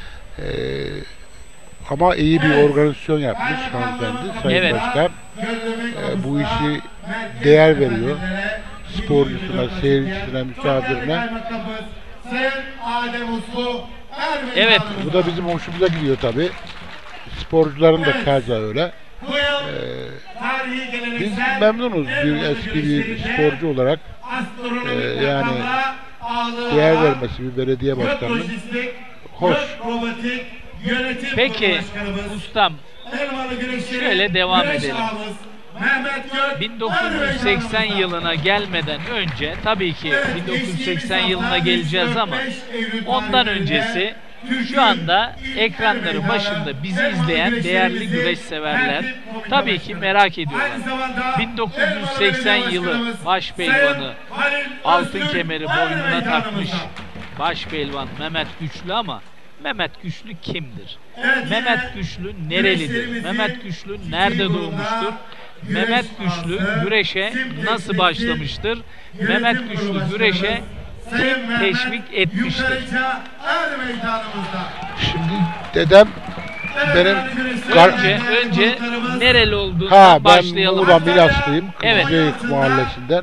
Ama iyi bir organizasyon yapmış hanımefendi, Sayın Evet. Başkan. Bu işi değer veriyor. Sporcusuna, seyircisine, misafirine. Sayın Adem Uslu Er Evet. Bu da bizim hoşumuza gidiyor tabi. Sporcuların da keza öyle. Bu yıl tarihi Biz geleneksel memnunuz bir eski bir sporcu olarak astronomik yani rakamlara ağırlığı değer olan vermesi bir belediye Gök başkanının lojistik, hoş. Gök robotik yönetim Peki kurulu başkanımız, ustam, Elmalı Güreşleri şöyle devam güreş edelim. ağamız Mehmet Gök 1980 yılına gelmeden önce, tabii ki 1980 yılına geleceğiz ama ondan öncesi şu anda ekranları başında bizi izleyen değerli güreş severler tabii ki merak ediyorlar. 1980 yılı baş pehlivanı, altın kemeri boynuna takmış baş pehlivan Mehmet Güçlü, ama Mehmet Güçlü kimdir? Mehmet Güçlü nerelidir? Mehmet Güçlü nerede doğmuştur? Mehmet Güçlü güreşe nasıl başlamıştır? Mehmet Güçlü güreşe kim teşvik etmiştir? Er Meydanımızda. Şimdi dedem benim Önce nereli ha olduğundan ben başlayalım. Muğla Milaslıyım. Evet. Kızılyayık mahallesinden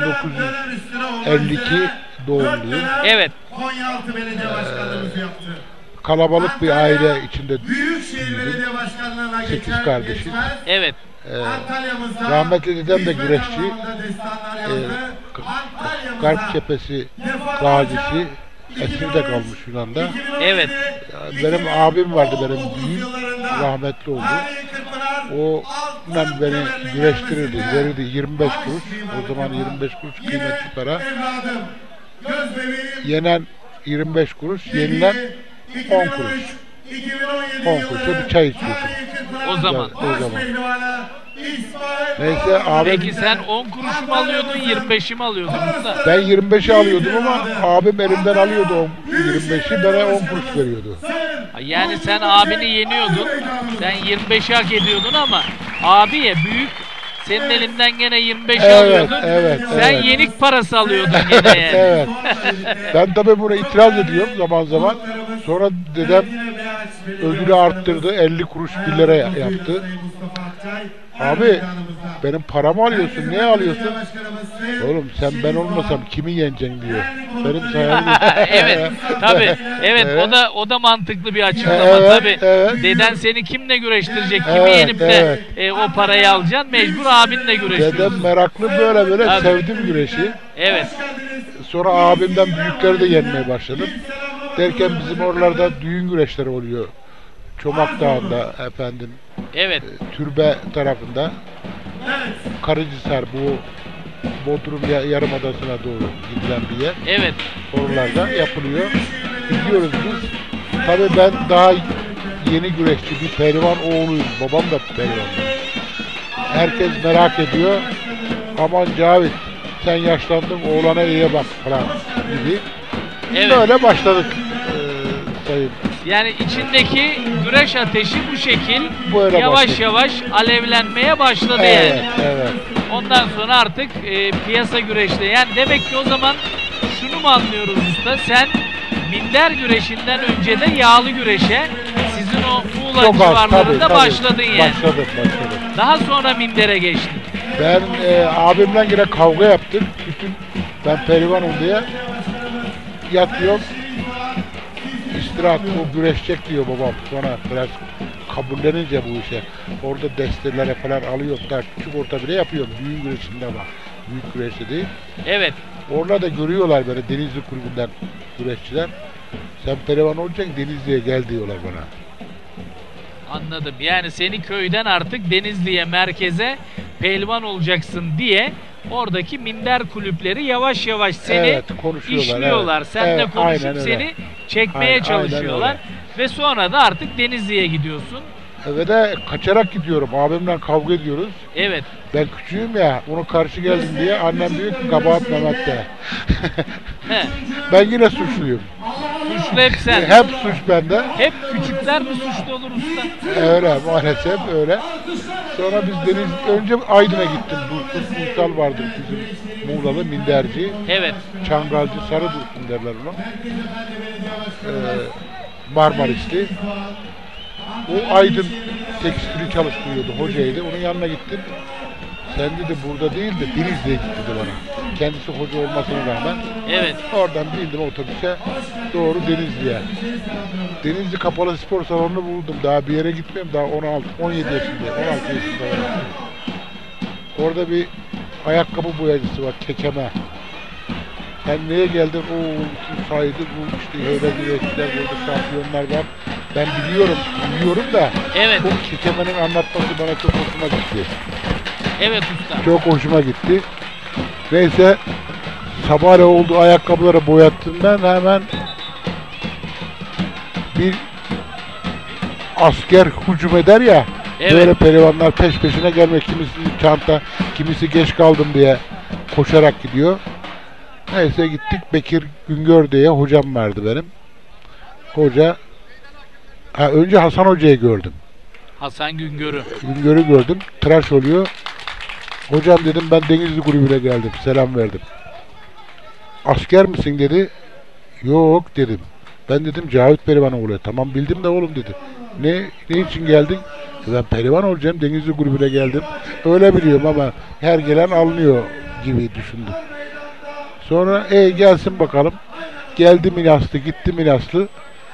1952 doğumluyum. Evet. Konyaaltı Belediye Başkanlığımızı yaptı. Kalabalık bir aile içinde Büyükşehir Belediye Başkanlığı'na Sekiz geçer kardeşiz. geçmez Evet. Antalya'mızda rahmetli dedem de hizmet güreşçi. anlamında destanlar yazdı. Antalya'mızda Garp Cephesi gazisi esirde kalmış Yunan'da. 2017, Evet. Benim abim vardı, benim 2019 büyüğüm, yıllarında rahmetli oldu. tarihi Kırkpınar O altın beni kemerle güreştirirdi, gelmesinde verirdi 25 baş kuruş. mimarı O zaman kalan 25 kuruş yine kıymetli para. evladım, göz bebeğim, Yenen 25 kuruş, yenilen 10 kuruş. 2017 10 kuruşa bir çay içiyorsun. O zaman. O zaman. Pehlivanı İsmail Neyse abim, Peki sen 10 kuruş mu alıyordun, 25'i mi alıyordun usta? ben 25'i alıyordum ama abim elimden alıyordu o 25'i, bana 10 kuruş veriyordu. Yani sen abini yeniyordun, sen 25'i hak ediyordun ama abiye büyük senin elinden gene 25 Evet, alıyordun. evet, Sen evet. yenik parası alıyordun gene yani. Evet. Ben tabii buna itiraz ediyorum zaman zaman. Sonra dedem ödülü arttırdı. 50 kuruş 1 lira yaptı. Abi benim paramı alıyorsun. Niye alıyorsun? Oğlum sen ben olmasam kimi yeneceksin diyor. Benim sayemde. Evet, tabii. Evet, o da mantıklı bir açıklama tabii. Evet. Deden seni kimle güreştirecek? Kimi yenip de o parayı alacaksın? Mecbur abinle güreşiyorsun. Dedem meraklı böyle Tabii. sevdim güreşi. Evet. Sonra abimden büyükleri de yenmeye başladım. Derken bizim oralarda düğün güreşleri oluyor. Çomak Dağı'nda efendim. Evet. Türbe tarafında. Karahisar bu Bodrum Yarımadası'na doğru gidilen bir yer. Evet. Oralarda yapılıyor. Gidiyoruz biz. Tabii ben daha yeni güreşçi bir pehlivan oğluyum. Babam da pehlivan. Herkes merak ediyor. Aman Cavit sen yaşlandın oğlana iyiye bak falan gibi. Evet. Böyle başladık sayın. Yani içindeki güreş ateşi bu şekil Böyle yavaş başladı. yavaş alevlenmeye başladı Evet, yani. evet. Ondan sonra artık piyasa güreşte. Yani demek ki o zaman şunu mu anlıyoruz usta? Sen minder güreşinden önce de yağlı güreşe sizin o Muğla Çok az, civarlarında tabii. başladın yani. Başladım. Daha sonra mindere geçtin. Ben abimle yine kavga yaptık. Bütün ben pehlivanım diye yatıyorum. İstirahat o güreşecek diyor babam. Sonra biraz kabullenince bu işe. Orada destelere falan alıyor. Da küçük orta bile yapıyor. Büyük güreşinde var. Büyük güreşte değil. Evet. Orada da görüyorlar böyle Denizli kulübünden güreşçiler. Sen pehlivan olacaksın Denizli'ye gel diyorlar bana. Anladım. Yani seni köyden artık Denizli'ye, merkeze pehlivan olacaksın diye oradaki minder kulüpleri yavaş yavaş seni işliyorlar. Evet. Seninle Evet, konuşup aynen öyle. seni çekmeye çalışıyorlar. Ve sonra da artık Denizli'ye gidiyorsun. Ve de kaçarak gidiyorum. Abimle kavga ediyoruz. Evet. Ben küçüğüm ya, ona karşı geldim diye annem diyor ki kabahat Mehmet'te. Ben yine suçluyum. Suçlu hep sen. Hep suç bende. Hep küçükler mi suçlu olur usta? Öyle maalesef öyle. Sonra biz önce Aydın'a gittim. Dursun Uysal vardı bizim Muğla'lı minderci. Evet. Çangalcı Sarı Dursun derler ona. Marmarisli. O Aydın tekstili çalıştırıyordu, hocaydı. Onun yanına gittim. Sen dedi burada değil de Denizli'ye git dedi bana. Kendisi hoca olmasına rağmen. Evet. Oradan bindim otobüse doğru Denizli'ye. Denizli Kapalı Spor Salonu'nu buldum. Daha bir yere gitmiyorum. Daha 17 yaşında, 16 yaşında. Orada bir ayakkabı boyacısı var, Kekeme. Sen neye geldin? O saydı bu işte öyle güreşçiler, burada şampiyonlar var. Ben biliyorum da Evet. o Kekeme'nin anlatması bana çok hoşuma gitti. Evet usta. Çok hoşuma gitti. Neyse sabahleyin oldu ayakkabıları boyattım ben hemen bir asker hücum eder ya. Evet. Böyle pehlivanlar peş peşine gelmek kimisi çanta, kimisi geç kaldım diye koşarak gidiyor. Neyse gittik Bekir Güngör diye hocam vardı benim. Hoca önce Hasan Hoca'yı gördüm. Hasan Güngör'ü. Güngör'ü gördüm. Tıraş oluyor. Hocam dedim ben Denizli kulübüne geldim. Selam verdim. Asker misin dedi. Yok dedim. Ben dedim Cavit Pehlivan oluyor. Tamam bildim de oğlum dedi. Ne için geldin? Ben pehlivan olacağım. Denizli kulübüne geldim. Öyle biliyorum ama her gelen alınıyor gibi düşündüm. Sonra gelsin bakalım. Geldi Milaslı, gitti Milaslı.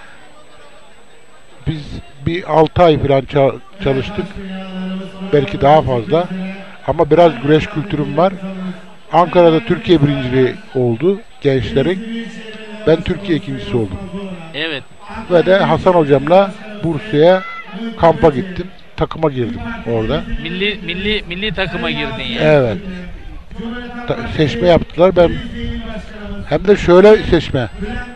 Biz bir 6 ay falan çalıştık. Belki daha fazla. Ama biraz güreş kültürüm var. Ankara'da Türkiye birinciliği oldu gençlerin. Ben Türkiye ikincisi oldum. Evet. Ve de Hasan hocamla Bursa'ya kampa gittim. Takıma girdim orada. Milli takıma girdin yani. Evet. Seçme yaptılar. Ben hem de şöyle seçme.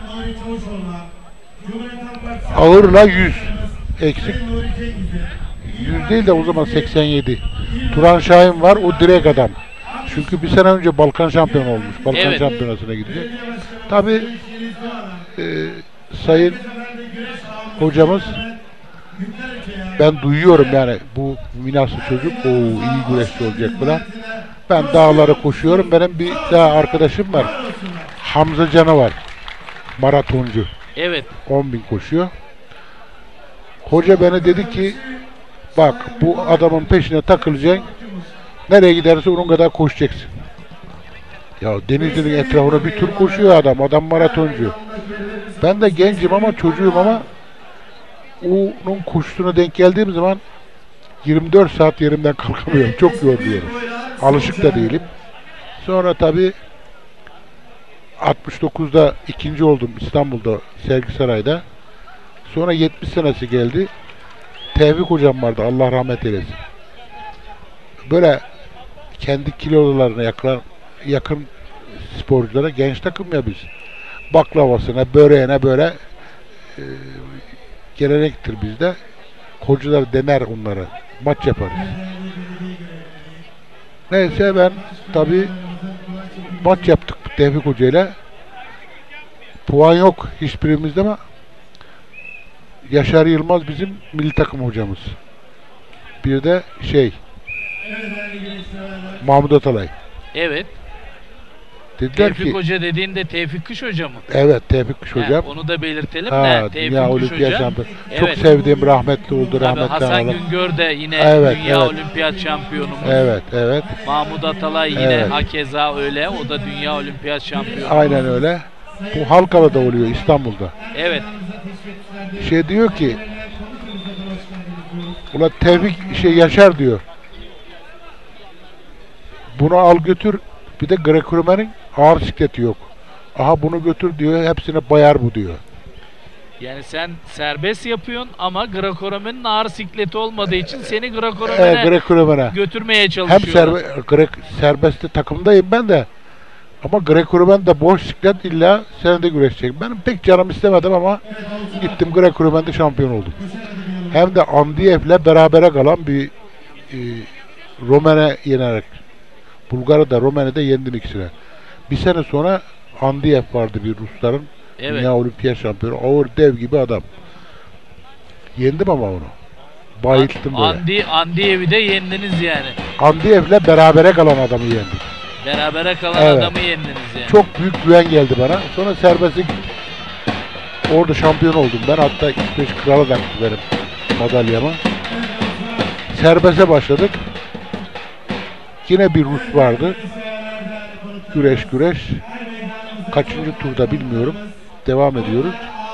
Ağırla 100 eksik. 100 değil de o zaman 87. Turan Şahin var, o direkt adam. Çünkü bir sene önce Balkan şampiyonu olmuş. Balkan şampiyonasına gidecek. Tabii sayın hocamız, ben duyuyorum yani bu Milaslı çocuk iyi güreşçi olacak falan. Ben dağlara koşuyorum. Benim bir daha arkadaşım var. Hamza Canı var. Maratoncu. Evet. 10.000 koşuyor. Hoca bana dedi ki bak bu adamın peşine takılacaksın. Nereye giderse onun kadar koşacaksın. Ya Denizli'nin etrafına bir tur koşuyor adam. Adam maratoncu. Ben de gencim ama çocuğum ama onun koşusuna denk geldiğim zaman 24 saat yerimden kalkamıyorum. Çok yoruluyorum. Alışık da değilim. Sonra tabii 69'da ikinci oldum İstanbul'da Sergisaray'da. Sonra 70 senesi geldi. Tevfik hocam vardı. Allah rahmet eylesin. Böyle kendi kilolarına yakın sporculara genç takım ya biz. Baklavasına, böreğine böyle gelenektir bizde. Koçlar dener onları. Maç yaparız. Neyse ben tabii maç yaptık Tevfik Hoca ile. Puan yok hiçbirimizde ama Yaşar Yılmaz bizim milli takım hocamız. Bir de Mahmut Atalay. Evet. Dediler Tevfik ki, Hoca dediğinde Tevfik Kış Hoca mı? evet Tevfik Kış hocam. Onu da belirtelim Ha, de Dünya Tevfik Kış Olimpiyat Hoca. şampiyonu. Evet. Çok sevdiğim rahmetli oldu. Tabii Rahmetli Hasan analım. Güngör de yine Evet, Dünya evet. Olimpiyat şampiyonumuz. Evet. Mahmut Atalay yine Evet. hakeza öyle. O da Dünya Olimpiyat şampiyonu. Aynen öyle. Bu Halkalı'da oluyor İstanbul'da. Evet. Diyor ki ulan Tevfik Yaşar diyor. Bunu al götür. Bir de Greco-Romen'in ağır sikleti yok. Aha bunu götür diyor. Hepsine bayar bu diyor. Yani sen serbest yapıyorsun ama Greco-Romen'in ağır sikleti olmadığı için seni Greco-Romen'e Greco-Romen'e götürmeye hem çalışıyorlar. serbest takımdayım ben de. Ama Greco-Romen de boş siklet illa senede güreşecek. Benim pek canım istemedim ama gittim Greco-Romen'de şampiyon oldum. Hem de Andiyev'le berabere kalan bir Romen'e yenerek. Bulgar'ı da Romen'i de yendim ikisine. Bir sene sonra Andiyev vardı bir Rusların. Evet. Dünya Olimpiyat şampiyonu. Ağır dev gibi adam. Yendim ama onu. Bayılttım böyle. Andiyev'i de yendiniz yani. Andiyev'le berabere kalan adamı yendik. Berabere kalan Evet. adamı yendiniz yani. Çok büyük güven geldi bana. Sonra serbestlik orada şampiyon oldum ben. Hatta İsveç kralı taktı benim madalyama. Serbeste başladık. Yine bir Rus vardı. Güreş. Kaçıncı turda bilmiyorum. Devam ediyoruz.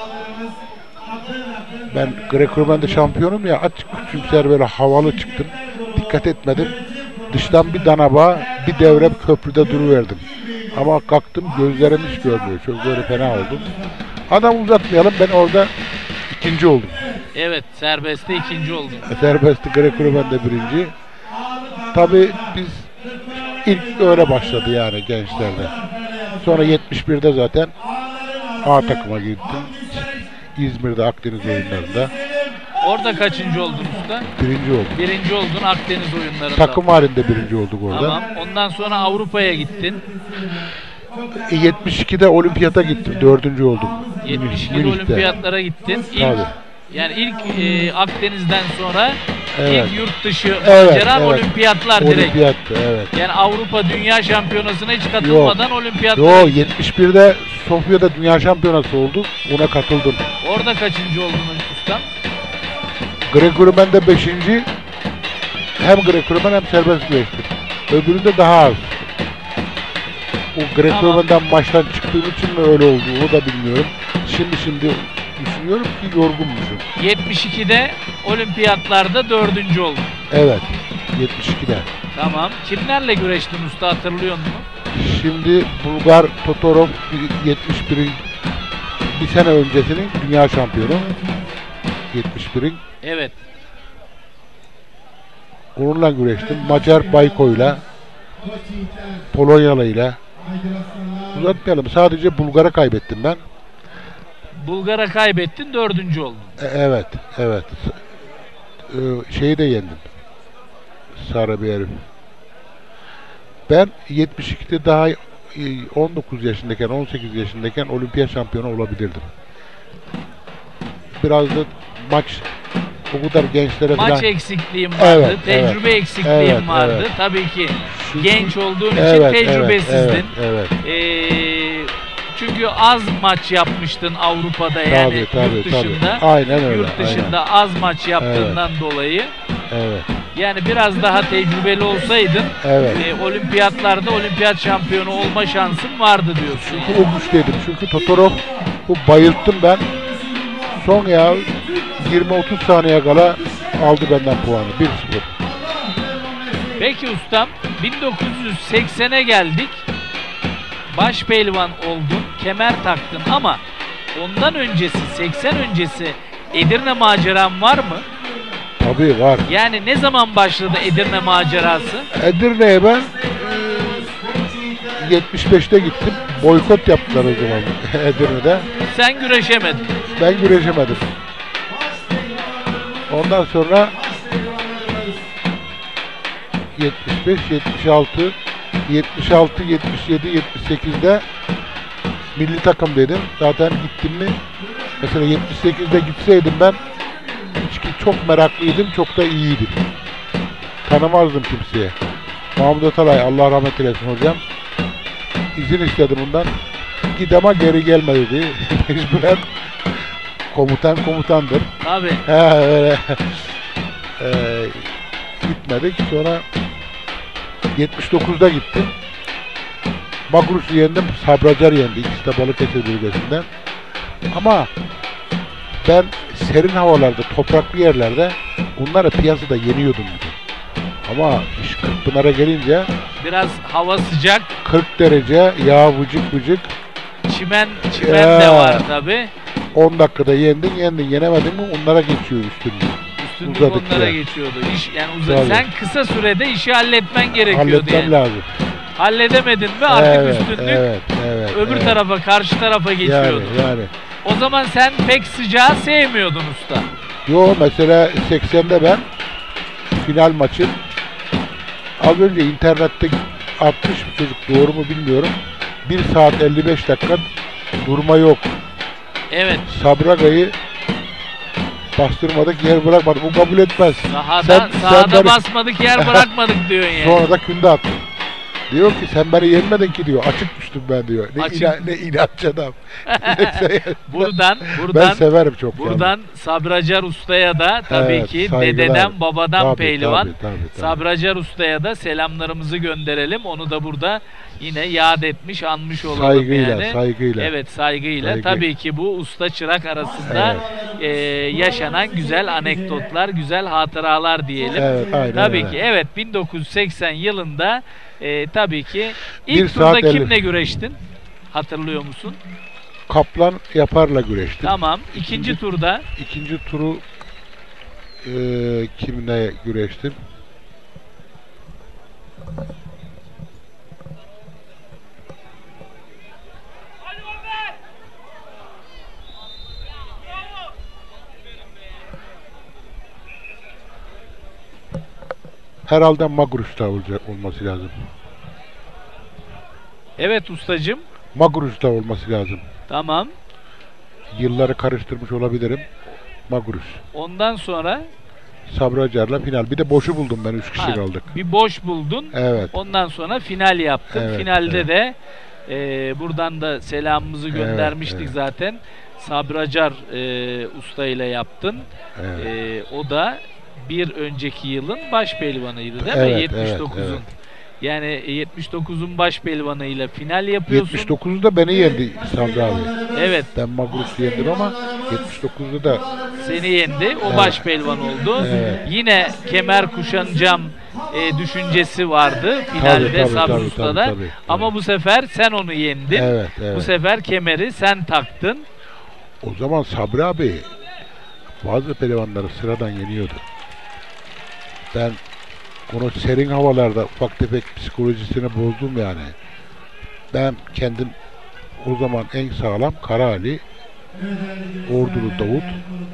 Ben Greco-Romen'de şampiyonum ya. Açık küçümser böyle havalı çıktım. Dikkat etmedim. Dıştan bir danaba bir devre köprüde duruverdim. Ama kalktım gözlerim hiç görmüyor. Çok böyle fena oldum. Adam uzatmayalım. Ben orada ikinci oldum. Evet, serbestte ikinci oldun. Serbestti Greco-Romen'de birinci. Tabii biz ilk öyle başladı yani gençlerde. Sonra 71'de zaten A takıma gittim. İzmir'de Akdeniz oyunlarında. Orada kaçıncı oldun usta? Birinci oldum. Birinci oldun Akdeniz oyunlarında. Takım halinde birinci olduk orada. Tamam. Ondan sonra Avrupa'ya gittin. 72'de olimpiyata gittim. Dördüncü oldum. 72'de Münih'te. olimpiyatlara gittin. Tabii. Yani ilk Akdeniz'den sonra Evet. ilk yurt dışı Evet, macera evet. olimpiyatlar direkt. Olimpiyattı evet. Yani Avrupa Dünya Şampiyonası'na hiç katılmadan olimpiyatlara Yo, gittin. 71'de Sofya'da dünya şampiyonası oldu. Ona katıldım. Orada kaçıncı oldun ustam? Greco-Romen'de 5. Hem Greco-Romen hem serbest güreştim. Öbüründe daha az. O Greco-Romen'den maçtan çıktığım için mi öyle oldu o da bilmiyorum. Şimdi düşünüyorum ki yorgunmuşum. 72'de olimpiyatlarda dördüncü oldun. Evet. 72'de. Tamam. Kimlerle güreştin usta, hatırlıyor musun? Şimdi Bulgar Totorov 71'in bir sene öncesinin dünya şampiyonu. 71'in. Evet. Onunla güreştim. Macar Bayko'yla, Polonyalı'yla. Uzatmayalım. Sadece Bulgar'a kaybettim ben. Bulgar'a kaybettin, dördüncü oldun. Evet. Şeyi de yendim. Sarı bir herif. Ben 72'de daha 19 yaşındayken, 18 yaşındayken olimpiyat şampiyonu olabilirdim. Biraz da maç o kadar gençlere falan... Maç eksikliğim vardı, tecrübe eksikliğim vardı. Tabii ki genç olduğun için tecrübesizdin. Evet. çünkü az maç yapmıştın Avrupa'da, yani Tabii, yurt dışında. Aynen öyle. Yurt dışında az maç yaptığından dolayı. Evet. Yani biraz daha tecrübeli olsaydın Evet. olimpiyatlarda olimpiyat şampiyonu olma şansın vardı diyorsun. Çünkü o güçteydim. Çünkü Totorov bu bayılttım ben. Son ya 20-30 saniye kala aldı benden puanı. 1-0. Peki ustam, 1980'e geldik. Baş pehlivan oldun, kemer taktın ama ondan öncesi, 80 öncesi Edirne maceran var mı? Tabii var. Yani ne zaman başladı Edirne macerası? Edirne'ye ben 75'te gittim. Boykot yaptılar o zaman Edirne'de. Sen güreşemedin. Ben güreşemedim. Ondan sonra 75, 76, 76, 77, 78'de milli takım dedim. Zaten gittim mi? Mesela 78'de gitseydim ben çok meraklıydım, çok da iyiydim. Tanımazdım kimseye. Mahmut Atalay, Allah rahmet eylesin hocam. İzin istedi bundan. Git ama geri gelme dedi. Mecburen komutan komutandır. Abi. Öyle. Gitmedik. Sonra 79'da gittim. Magrus'u yendim. Sabracar yendi. İkisi de Balıkesir bölgesinden. Ama ben serin havalarda, topraklı yerlerde onları piyasada yeniyordum. Ama iş Kırkpınar'a gelince Biraz hava sıcak. 40 derece, yağ vıcık vıcık. Çimen de var tabi. 10 dakikada yendin, yenemedin mi onlara geçiyor üstünlük. Üstünlük onlara geçiyordu. Sen kısa sürede işi halletmen gerekiyordu. Halletmem lazım. Halledemedin mi artık üstünlük öbür tarafa, karşı tarafa geçiyordu. Yani. O zaman sen pek sıcağı sevmiyordun usta. Yo, mesela 80'de ben final maçı az önce internette atmış bir çocuk, doğru mu bilmiyorum. 1 saat 55 dakika durma yok. Evet. Sabraga'yı bastırmadık, yer bırakmadık. Bu kabul etmez. Sahada basmadık, yer bırakmadık diyorsun yani. Sonra da künde attım. Diyor ki sen beni yenmedin ki diyor. Açık düştüm ben diyor. Ne inatçı adam. buradan ben severim çok. Buradan yani. Sabracar Usta'ya da tabii ki dededen babadan pehlivan. Tabii. Sabracar Usta'ya da selamlarımızı gönderelim. Onu da burada yine yad etmiş, anmış olalım Saygıyla. Evet, saygıyla. Tabii ki bu usta çırak arasında yaşanan güzel anekdotlar, güzel hatıralar diyelim. Evet, tabii ki. Evet, 1980 yılında tabii ki ilk turda kimle güreştin? Hatırlıyor musun? Kaplan Yapar'la güreştim. Tamam. İkinci turda? İkinci turu kimle güreştim? Herhalde Magrus'ta olması lazım. Evet ustacığım. Magrus'ta olması lazım. Tamam. Yılları karıştırmış olabilirim. Magrus. Ondan sonra? Sabracar'la final. Bir de boşu buldum ben. 3 kişi kaldık. Bir boş buldun. Evet. Ondan sonra final yaptın. Evet, finalde de buradan da selamımızı göndermiştik zaten. Sabracar usta ile yaptın. Evet. O da bir önceki yılın baş pehlivanıydı değil mi? 79'un. Yani 79'un baş pehlivanıyla final yapıyorsun. 79'da beni yendi Sabri abi. Evet. Ben Magrus'u yendim ama 79'da da seni yendi. O baş pehlivan oldu. Evet. Yine kemer kuşanacağım düşüncesi vardı finalde Sabri Usta'da. Tabii. Ama bu sefer sen onu yendin. Evet. Bu sefer kemeri sen taktın. O zaman Sabri abi bazı pehlivanları sıradan yeniyordu. Ben onu serin havalarda ufak tefek psikolojisini bozdum yani. Ben kendim o zaman en sağlam Kara Ali, Ordulu Davut,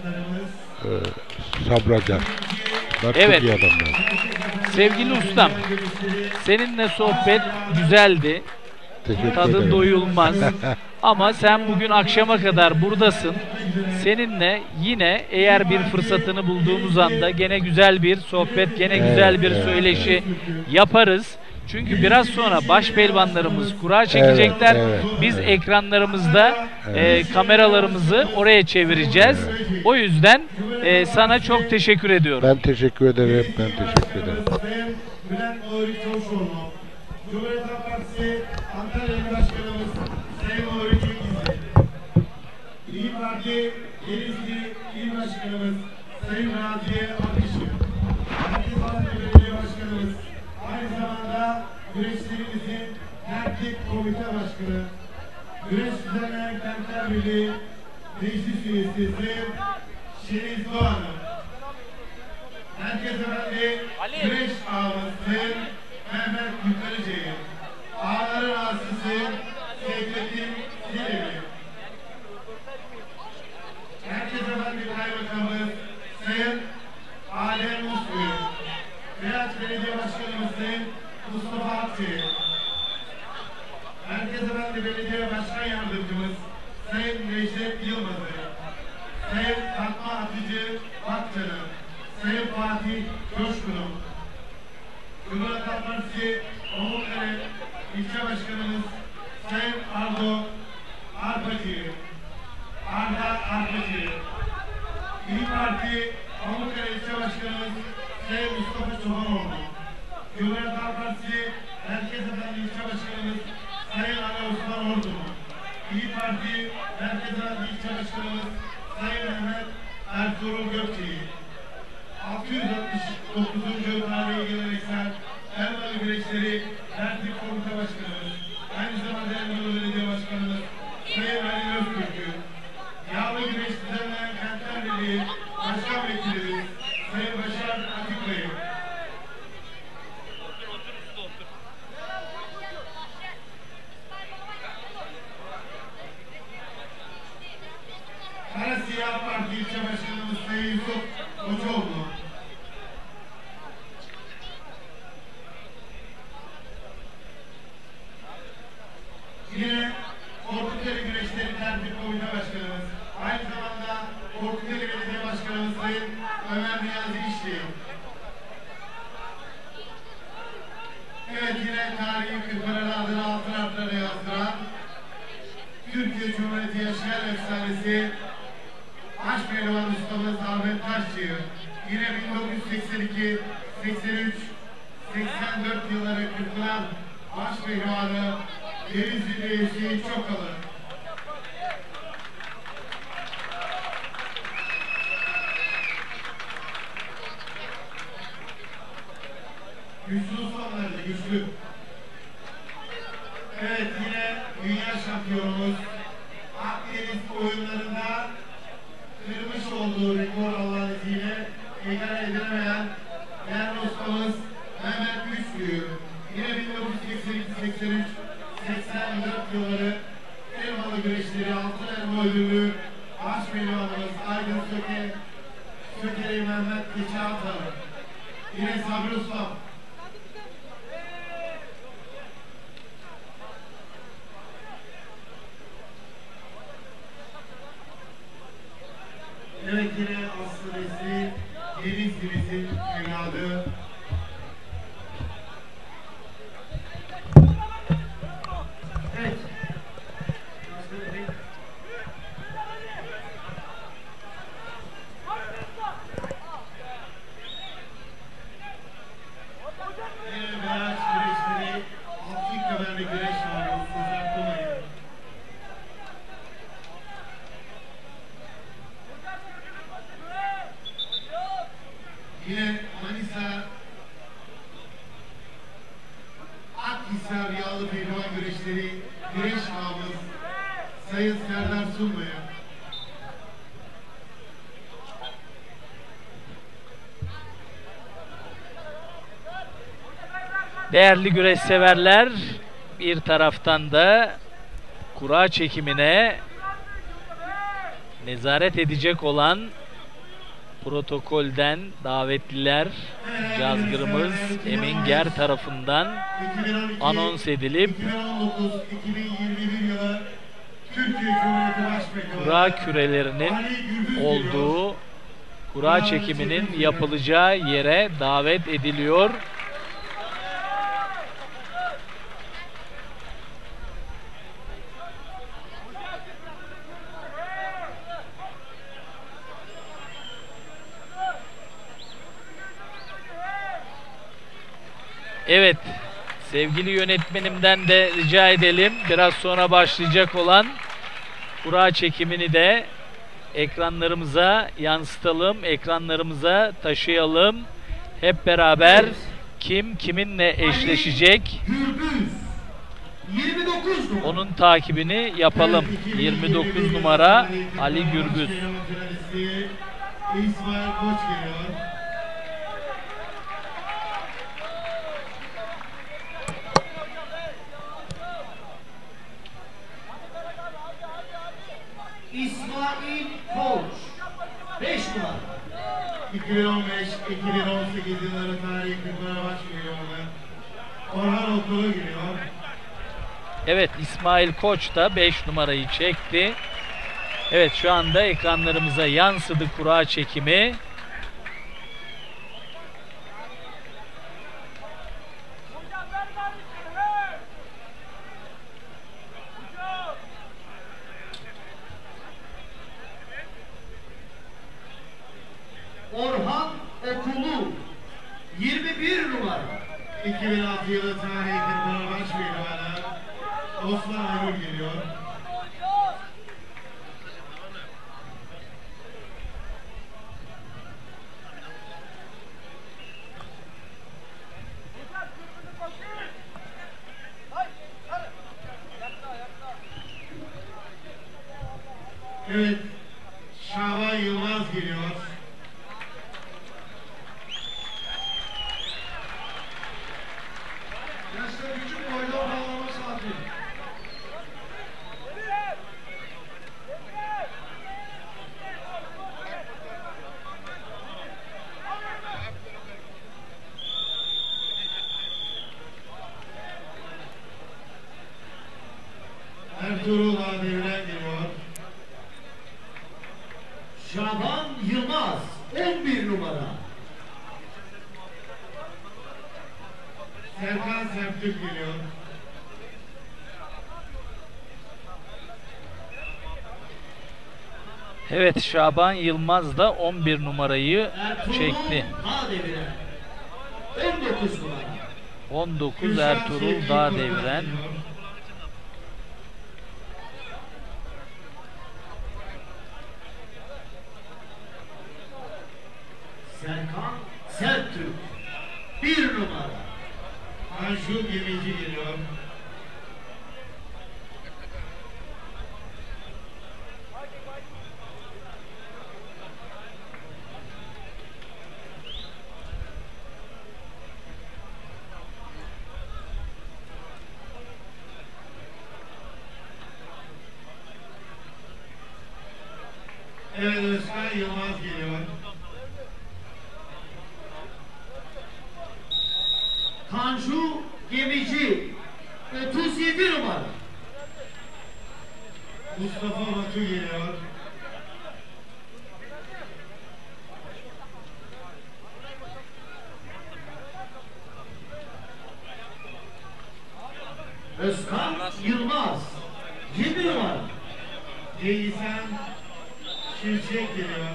Sabracar. Bunlar çok iyi adamlar. Sevgili ustam, seninle sohbet güzeldi. Tadı doyulmaz. Ama sen bugün akşama kadar buradasın. Seninle yine eğer bir fırsatını bulduğumuz anda gene güzel bir sohbet, gene güzel bir söyleşi yaparız. Çünkü biraz sonra baş pehlivanlarımız kura çekecekler. evet, Biz ekranlarımızda kameralarımızı oraya çevireceğiz. O yüzden sana çok teşekkür ediyorum. Ben teşekkür ederim. Ben teşekkür ederim. Sayın Bülent Nuri Çavuşoğlu, Cumhuriyet Halk Partisi Antalya İl Başkanımız Sayın Nuri Çekizli, İYİ Parti Denizli İl Başkanımız Sayın Raziye Akışı, Merkez Bankası Belediye Başkanımız, aynı zamanda güreşlerimizin Tertip Komite Başkanı, Güreş Düzenleyen Kentler Birliği Meclis Üyesi Sayın Şeniz Doğan'ı, Merkez Efendi Güreş Ağamız Sayın Mehmet Yukarıcı'yı, Ağaların Ağasısı Seyfettin Zileli, Merkez Efendi Kaymakamımız Sayın Adem Uslu, Beyaz Belediye Başkanımız Sayın Mustafa Akçı, Merkez Efendi Belediye Başkan Yardımcımız Sayın Necdet Yılmaz'ı, Sayın Fatma Atıcı Akçan'ı, Sayın Fatih Coşkun'u, Cumhuriyet Halk Partisi Pamukkale İlçe Başkanımız Sayın Arda Arpacı, İYİ Parti Pamukkale İlçe Başkanımız Sayın Mustafa Çobanoğlu, Cumhuriyet Halk Partisi Merkez Efendi İlçe Başkanımız Sayın Ali Osman Ordu, İYİ Parti Merkez Efendi İlçe Başkanımız Sayın Mehmet Ertuğrul Gökçe'yi, 669. tarihi geleneksel Elmalı Güreşleri Tertip Komite Başkanımız, aynı zamanda Elmalı Belediye Başkanımız Sayın Ali Öztürk'ü, Yağlı Güreş Düzenleyen Kentler Birliği Başkan Vekilimiz Sayın Başar Atik Bey'i, Karasiyah Parti İlçe Başkanımız Sayın Yusuf Koçoğlu, yine Korkuteli Güreşleri Tertip Komite Başkanımız, aynı zamanda Korkuteli Belediye Başkanımız Sayın Ömer Niyazi İşli. Evet, yine tarihi Kırklareli adını altın harflerle yazdıran Türkiye Cumhuriyeti yaşayan efsanesi Başpehlivan ustamız Ahmet Taşçı, yine 1982, 83, 84 yılları Kırklar Başpehlivanı Denizli Hüseyin Çokalı. Güçlü ustamlardı, güçlü. Evet, yine dünya şampiyonumuz Akdeniz oyunlarında kırmış olduğu rekor Allah'ın izniyle egale edilemeyen değerli ustamız Mehmet Güçlü. Yine 1982-83, 84 yılları Elmalı Güreşleri Altın Elma Ödüllü Başpehlivanımız Aydın Sökeri Mehmet Geçialtan. Yine Sabri Ustam. Evet, yine Aslı Resmi Deniz Giriz'in evladı. Evet. Yine beyaz güreşleri Abdülk Kaberli güreş var. Uzatmayın. Yine Manisa Akhisar Yağlı Pehlivan Güreşleri güreş ağamız Sayın Serdar Sunmaya. Değerli güreş severler, bir taraftan da kura çekimine nezaret edecek olan protokolden davetliler cazgırımız Eminger tarafından anons edilip 2019-2021 yılı Türkiye Cumhuriyeti Başbakanı kura kürelerinin olduğu kura çekiminin yapılacağı yere davet ediliyor. Evet, sevgili yönetmenimden de rica edelim. Biraz sonra başlayacak olan kura çekimini de ekranlarımıza yansıtalım, ekranlarımıza taşıyalım. Hep beraber kim kiminle eşleşecek? Gürbüz 29 numara. Onun takibini yapalım. 29 numara Ali Gürbüz. İsmail Koç geliyor. İsmail Koç 5 numara. 2015-2018 yılları tarihi kırklara başlıyor. Orhan Okulu geliyor. Evet, İsmail Koç da 5 numarayı çekti. Evet, şu anda ekranlarımıza yansıdı kura çekimi. Orhan Okulu 21 numara. 2006 yılı tarihi kırklara başlıyor. Osman Ayrul geliyor. Evet, Şaban Yılmaz geliyor. Yaşta küçük boyda bağlama saati. Ertuğrul Adem'den geliyor. Şaban Yılmaz 11 numara. Serkan Sertürk geliyor. Evet, Şaban Yılmaz da 11 numarayı çekti. Dağdeviren 19 numara. 19 Ertuğrul Dağdeviren. Serkan Sertürk 1 numara. Tanju Gemici geliyor. Evet, Özkan Yılmaz geliyor. Tanju Gemici 37 numara. Mustafa Batu geliyor. Özkan Yılmaz 20 numara. Ceysen Şimşek geliyor.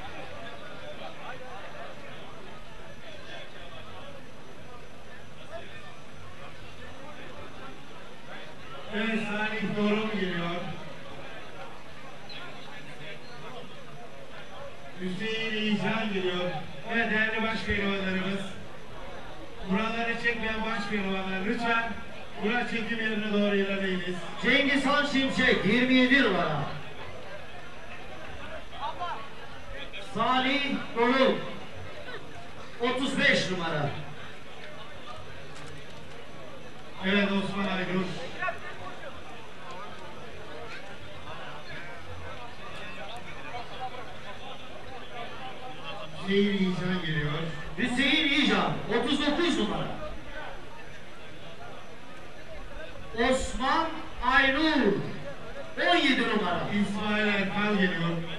Evet, Salih Dorun geliyor. Hüseyin İlhan geliyor. Evet, değerli baş pehlivanlarımız. Buraları çekmeyen baş pehlivanlar lütfen bura çekim yerine doğru ilerleyiniz. Cengizhan Şimşek 27 numara. Salih Doruk 35 numara. Evet, Osman Aygür. Hüseyin İlhan geliyor. Hüseyin İlhan 39 numara. Osman Aynur 17 numara. İsmail Erkal geliyor.